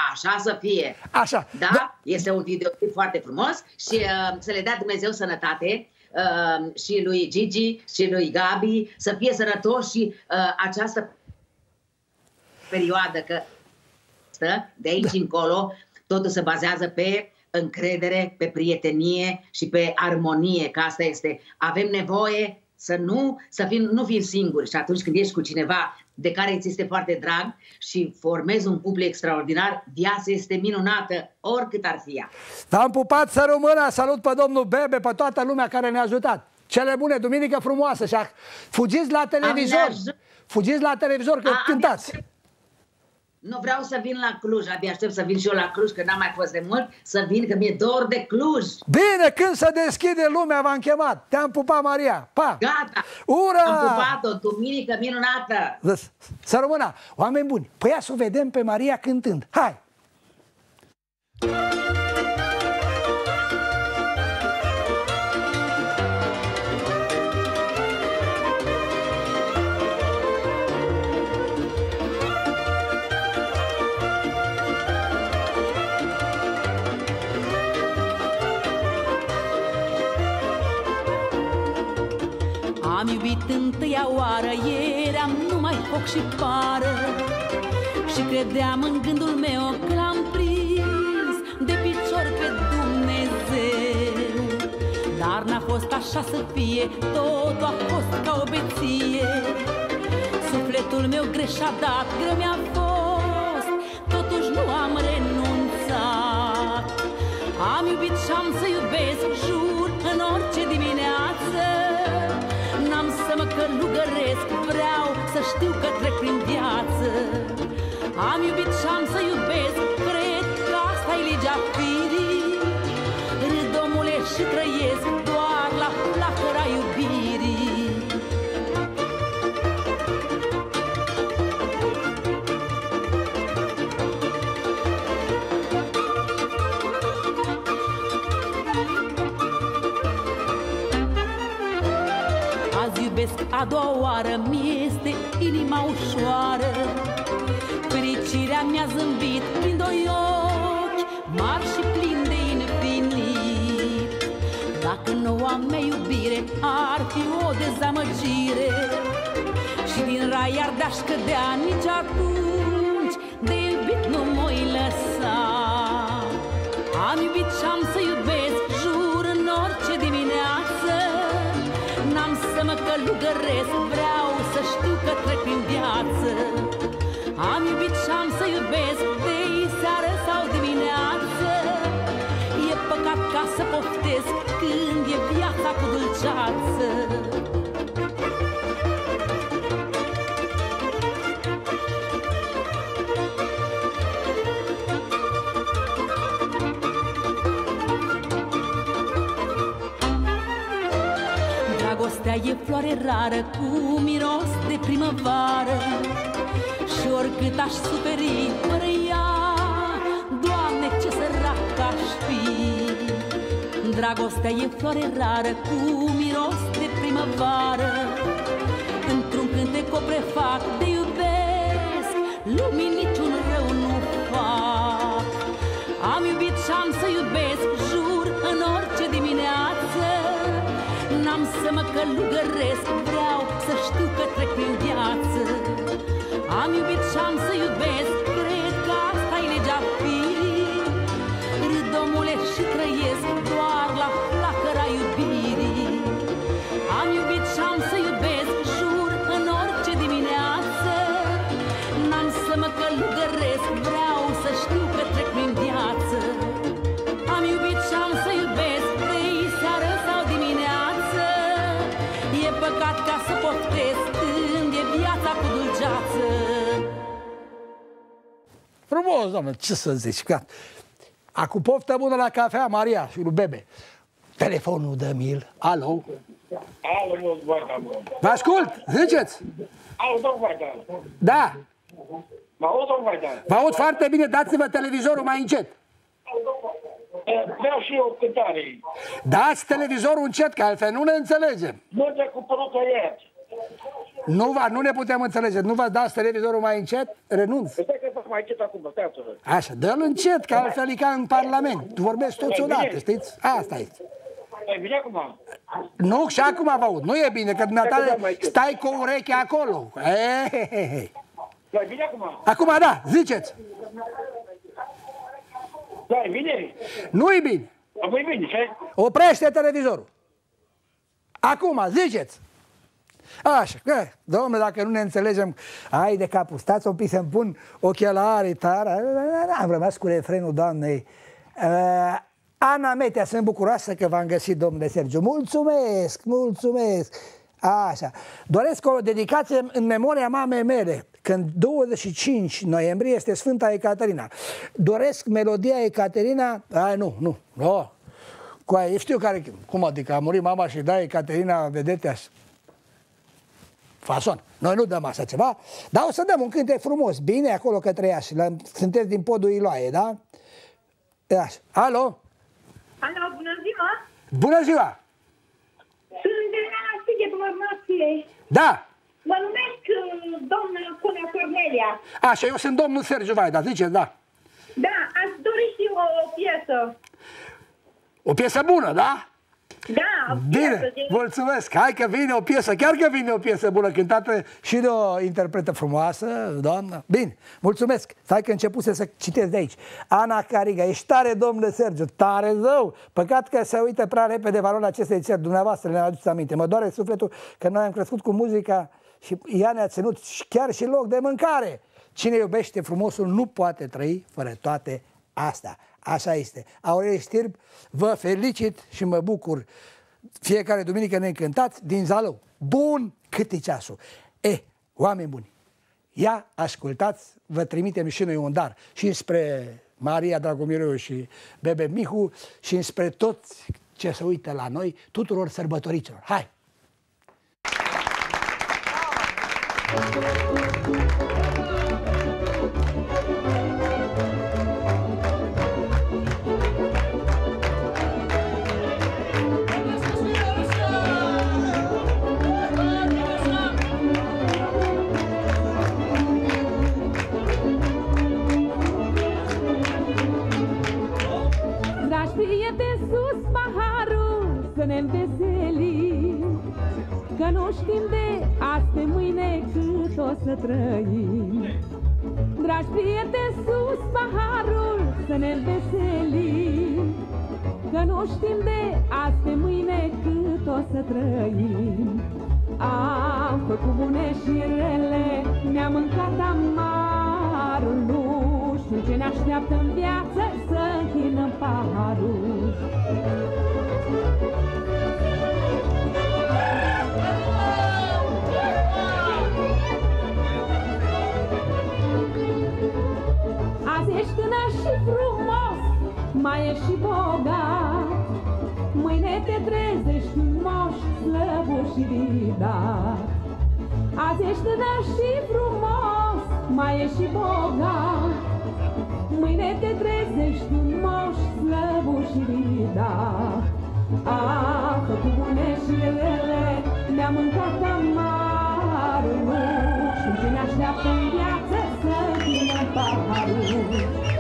așa să fie. Așa. Da? da? Este un videoclip foarte frumos și uh, să le dea Dumnezeu sănătate uh, și lui Gigi și lui Gabi, să fie sănătoși și uh, această perioadă, că de aici încolo totul se bazează pe încredere, pe prietenie și pe armonie, că asta este. Avem nevoie să nu, să fim, nu fim singuri și atunci când ești cu cineva de care îți este foarte drag și formezi un cuplu extraordinar, viața este minunată, oricât ar fi ea. V-am pupat, să rămână, salut pe domnul Bebe, pe toată lumea care ne-a ajutat. Cele bune, duminică frumoasă și fugiți la televizor, fugiți la televizor că A, cântați. Nu vreau să vin la Cluj, abia aștept să vin și eu la Cluj, că n-am mai fost de mult, să vin, că mi-e dor de Cluj. Bine, când se deschide lumea, v-am chemat. Te-am pupat, Maria. Pa! Gata! Ura! Am pupat-o, duminică minunată! Să rămână! Oameni buni, păi ia să o vedem pe Maria cântând. Hai! Am iubit întâia oară, eram numai foc și pară și credeam în gândul meu că l-am prins de picior pe Dumnezeu. Dar n-a fost așa să fie, totul a fost ca o beție. Sufletul meu greș a dat, greu mi-a fost, totuși nu am renunțat. Am iubit și-am să iubesc, jur, în orice dimineață. N-am să mă călugăresc, vreau să știu că trec prin viață. Am iubit și-am să iubesc, cred că asta-i legea firii. Râd, omule, și trăiesc doar la flacăra iubirii. A doua oară mi-este inima ușoară, fericirea mi-a zâmbit prin doi ochi mari și plini de infinit. Dacă noua mea iubire ar fi o dezamăgire și din rai ar de-aș cădea, nici atunci de iubit nu m-oi lăsa. Am iubit și-am să iubesc, jur, în orice dimineață. N-am să mă călugăresc, vreau să știu că trec prin viață. Am iubit și-am să iubesc, de-i seară sau dimineață. E păcat ca să poftesc când e viața cu dulceață. Dragostea e floare rară cu miros de primăvară și oricât aș suferi fără ea, Doamne, ce sărac aș fi. Dragostea e floare rară cu miros de primăvară, într-un cântec o prefac de iubesc, lumii niciun rău nu fac. Am iubit și-am să iubesc, jur, în orice dimineață. N-am să mă călugăresc, vreau să știu că trec prin viață. Am iubit și-am să iubesc, cred că asta-i legea firii. Râd, omule, și trăiesc doar la flacăra iubirii. Am iubit și-am să iubesc, jur, în orice dimineață. N-am să mă călugăresc, vreau să știu că trec prin viață. Am iubit și-am să iubesc, de-i seară sau dimineață. E păcat ca să poftesc când e viața cu dulceață. Frumos, doamne, ce să zici? Acum poftă bună la cafea, Maria și lui Bebe. Telefonul de mil. Alo? Alo, vă ascult, ziceți. Alo, domnul Vaidan. Da. Mă aud, domnul Vaidan. Vă aud foarte bine, dați-vă televizorul mai încet. Vreau și eu cântare. Dați televizorul încet, că altfel nu ne înțelegem. Nu te cumpărut ieri. Nu, va, nu ne putem înțelege. Nu vă dați televizorul mai încet? Renunț. Stai că mai încet acum, stai puțin. Așa, dă-l încet, că altfel e ca în Parlament. Vorbesc toți odată, știți? Asta este. E bine acum? Nu, și acum vă aud. Nu e bine, că dumneata stai cu urechea acolo. E Da, e bine acum? Acum da, ziceți. Da, e bine? Nu e bine. Acum e bine, ce? Oprește televizorul. Acum, ziceți. Așa, că, domnule, dacă nu ne înțelegem, ai de capul, stați un pic să-mi pun ochelarii tare. Am rămas cu refrenul doamnei. Uh, Ana Metea, sunt bucuroasă că v-am găsit, domnule Sergiu. Mulțumesc, mulțumesc. Așa. Doresc o dedicație în memoria mamei mele, când douăzeci și cinci noiembrie este Sfânta Ecaterina. Doresc melodia Ecaterina... A, nu, nu, nu. Cu aia, știu care... Cum adică a murit mama și da Ecaterina, vedetea fason. Noi nu dăm așa ceva, dar o să dăm un cântec frumos, bine acolo către Iași. Sunteți din podul Iloaie, da? Iași. Alo? Alo, bună ziua! Bună ziua! Sunt de la Sighe Formație. Da! Mă numesc doamna Cunea Cornelia. Așa, eu sunt domnul Sergiu Vaida, ziceți, da. Da, aș dori și o, o piesă. O piesă bună, da? Da, o bine, piesă. Din... mulțumesc. Hai că vine o piesă, chiar că vine o piesă bună, cântată și de o interpretă frumoasă, doamnă. Bine, mulțumesc. Stai că începuse să citesc de aici. Ana Cariga, ești tare, domnule Sergiu, tare zău. Păcat că se uită prea repede valoarea acestei țări. Dumneavoastră ne aduceți aminte. Mă doare sufletul că noi am crescut cu muzica și ea ne-a ținut chiar și loc de mâncare. Cine iubește frumosul nu poate trăi fără toate astea. Așa este. Aurel Știrb, vă felicit și mă bucur. Fiecare duminică ne încântați din Zalău. Bun, cât e ceasul. E, oameni buni, ia ascultați, vă trimitem și noi un dar și spre Maria Dragomiru și Bebe Mihu și spre toți ce se uită la noi, tuturor sărbătoriților. Hai! Să ne înveselim, că nu știm de azi mâine cât o să trăim. Dragi prieteni, sus paharul, să ne înveselim, că nu știm de azi mâine cât o să trăim. Am făcut bune și rele, ne-am mâncat amarul, nu știu ce ne așteaptă în viață, să închinăm paharul. Azi ești tânăr și frumos, mai ești și bogat, mâine te trezești moș, slăbuș și ridat. Azi ești tânăr și frumos, mai ești și bogat, mâine te trezești moș, slăbuș și ridat. A, făcut bune și rele, ne-am mâncat amarul, nu știu ce ne așteaptă în viață, să vină paharul.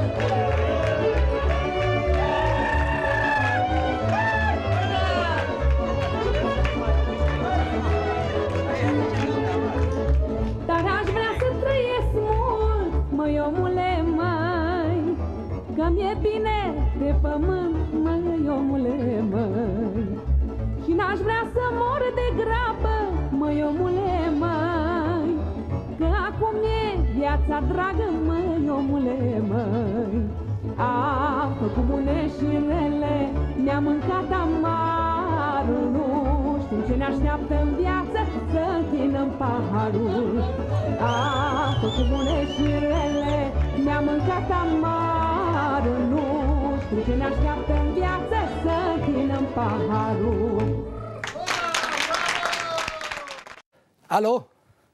Dar aș vrea să trăiesc mult, măi omule, măi, că mi-e bine pe pământ, măi omule, măi. Și n-aș vrea să mor de grabă, măi omule, măi, că acum e viața dragă, măi omule, măi. Am făcut bune și rele, ne-am mâncat amarul, nu știm ce ne așteaptă în viață, să închinăm paharul. Am făcut bune și rele, ne-am mâncat amarul, nu știm ce ne așteaptă în viață, să închinăm paharul. Alo?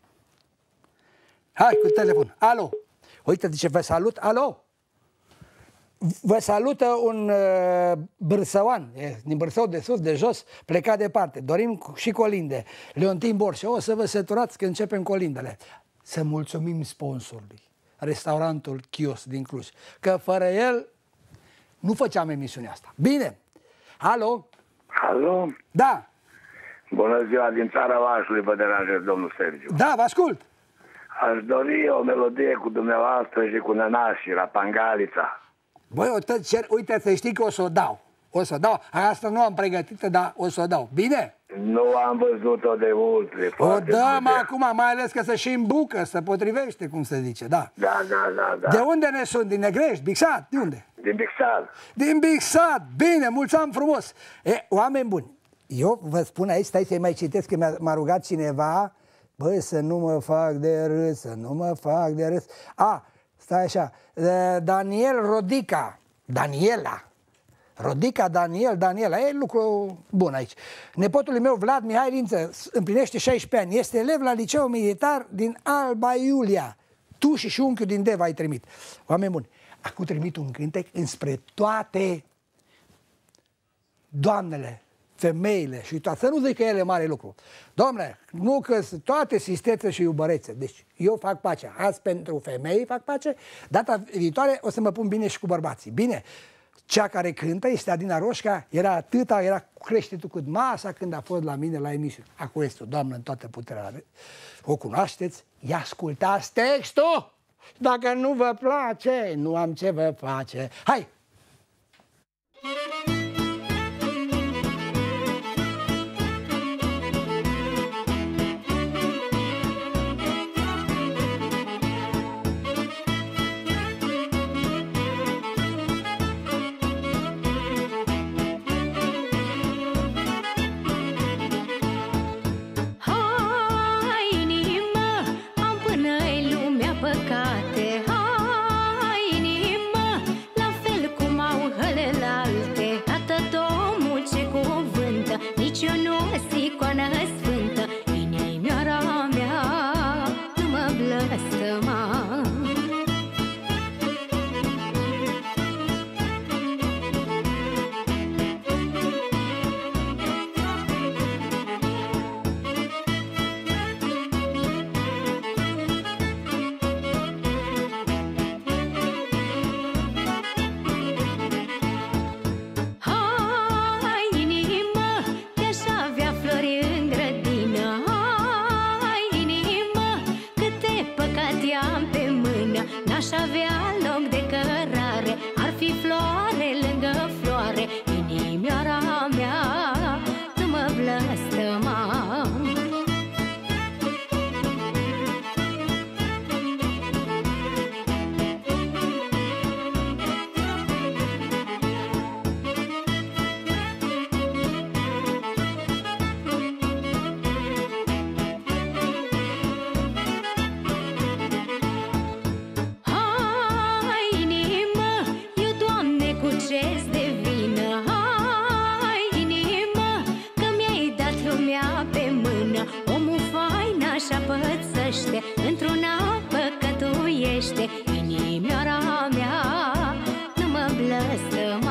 Hai cu telefon. Alo? Uite de ce vă salut. Alo? Vă salută un uh, bârsăoan, din Bârsău de sus, de jos, plecat departe. Dorim și colinde. Leontin Borș. O să vă săturați că începem colindele. Să mulțumim sponsorului. restaurantul Chios din Cluj. Că fără el nu făceam emisiunea asta. Bine! Alo? Alo? Da! Bună ziua, din țara Vașului vă deranjez, domnul Sergiu. Da, vă ascult! Aș dori o melodie cu dumneavoastră și cu Nănașii, la Pangalița. Băi, o tot cer, uite, să știi că o să o dau. O să o dau. Asta nu am pregătită, dar o să o dau. Bine? Nu am văzut-o de mult. O dăm acum, mai ales că se și îmbucă, se potrivește, cum se zice, da. Da, da, da, da. De unde ne sunt? Din Negrești? Bixad? De unde? Din Bixad. Din Bixad! Bine, mulți ani frumos! E, oameni buni, eu vă spun aici, stai să-i mai citesc, că m-a rugat cineva, băi, să nu mă fac de râs, să nu mă fac de râs. A, stai așa, Daniel Rodica, Daniela, Rodica, Daniel, Daniela, e lucru bun aici. Nepotul meu, Vlad Mihai Lință, împlinește șaisprezece ani, este elev la liceul militar din Alba Iulia. Tu și și unchiul din Deva ai trimit. Oameni buni, acum trimit un cântec înspre toate doamnele, femeile și toate. Să nu zic că ele mare lucru. Dom'le, nu că toate sistețe și iubărețe. Deci eu fac pacea. Azi pentru femei fac pace, data viitoare o să mă pun bine și cu bărbații. Bine, cea care cântă este Adina Roșca, era atâta, era cu creștetul cât masa când a fost la mine la emisiune. Acum este o doamnă în toată puterea. O cunoașteți? Ia ascultați textul! Dacă nu vă place, nu am ce vă face. Hai! într-una păcătuiește, inimioara mea, nu mă blăstăma.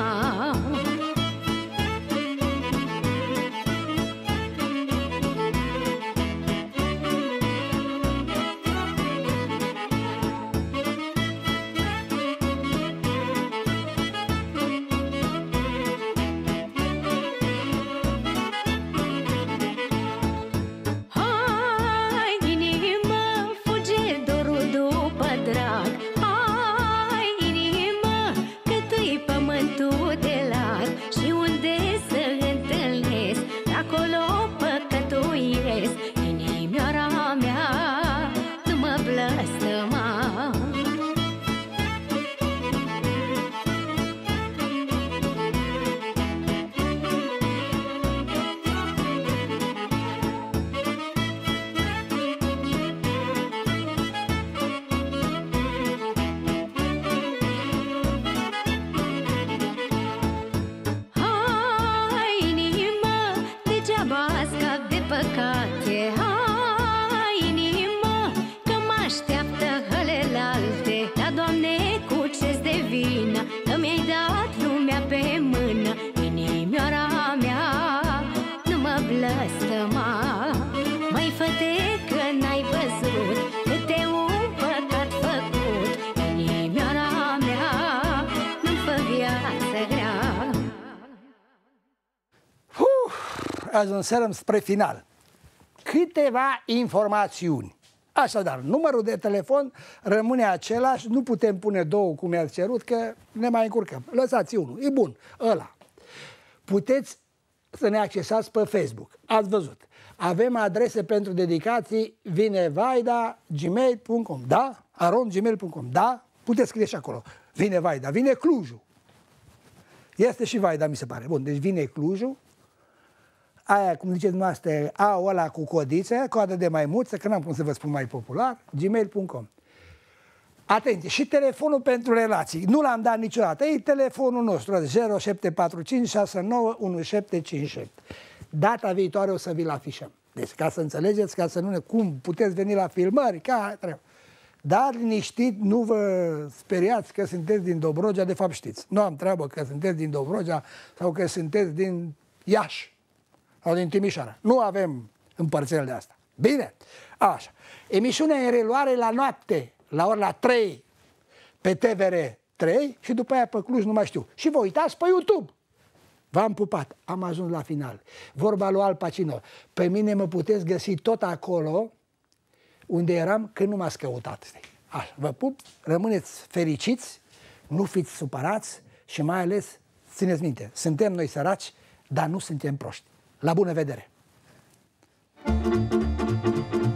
Tu ajunserăm spre final. Câteva informațiuni. Așadar, numărul de telefon rămâne același, nu putem pune două cum mi-ați cerut, că ne mai încurcăm. Lăsați unul, e bun, ăla. Puteți să ne accesați pe Facebook. Ați văzut. Avem adrese pentru dedicații vinevaida gmail punct com. Da? arond gmail punct com. Da? Puteți scrie și acolo. Vine Vaida, vine Clujul. Este și Vaida, mi se pare. Bun, deci vine Clujul. Aia, cum ziceți dumneavoastră, a ăla cu codiță, coadă de maimuță, că n-am cum să vă spun mai popular, gmail punct com. Atenție, și telefonul pentru relații. Nu l-am dat niciodată. E telefonul nostru, zero șapte patru cinci șase nouă unu șapte cinci șapte. Data viitoare o să vi-l afișăm. Deci, ca să înțelegeți, ca să nu ne... Cum puteți veni la filmări, ca trebuie. Dar liniștit, nu vă speriați că sunteți din Dobrogea, de fapt știți. Nu am treabă că sunteți din Dobrogea sau că sunteți din Iași sau din Timișoara. Nu avem împărțel de asta. Bine? Așa. Emisiunea în reluare la noapte, la ora trei, pe T V R trei și după aia pe Cluj, nu mai știu. Și vă uitați pe YouTube. V-am pupat, am ajuns la final. Vorba lui Al Pacino. Pe mine mă puteți găsi tot acolo unde eram când nu m-ați căutat. Așa, vă pup, rămâneți fericiți, nu fiți supărați și mai ales, țineți minte, suntem noi săraci, dar nu suntem proști. La bună vedere!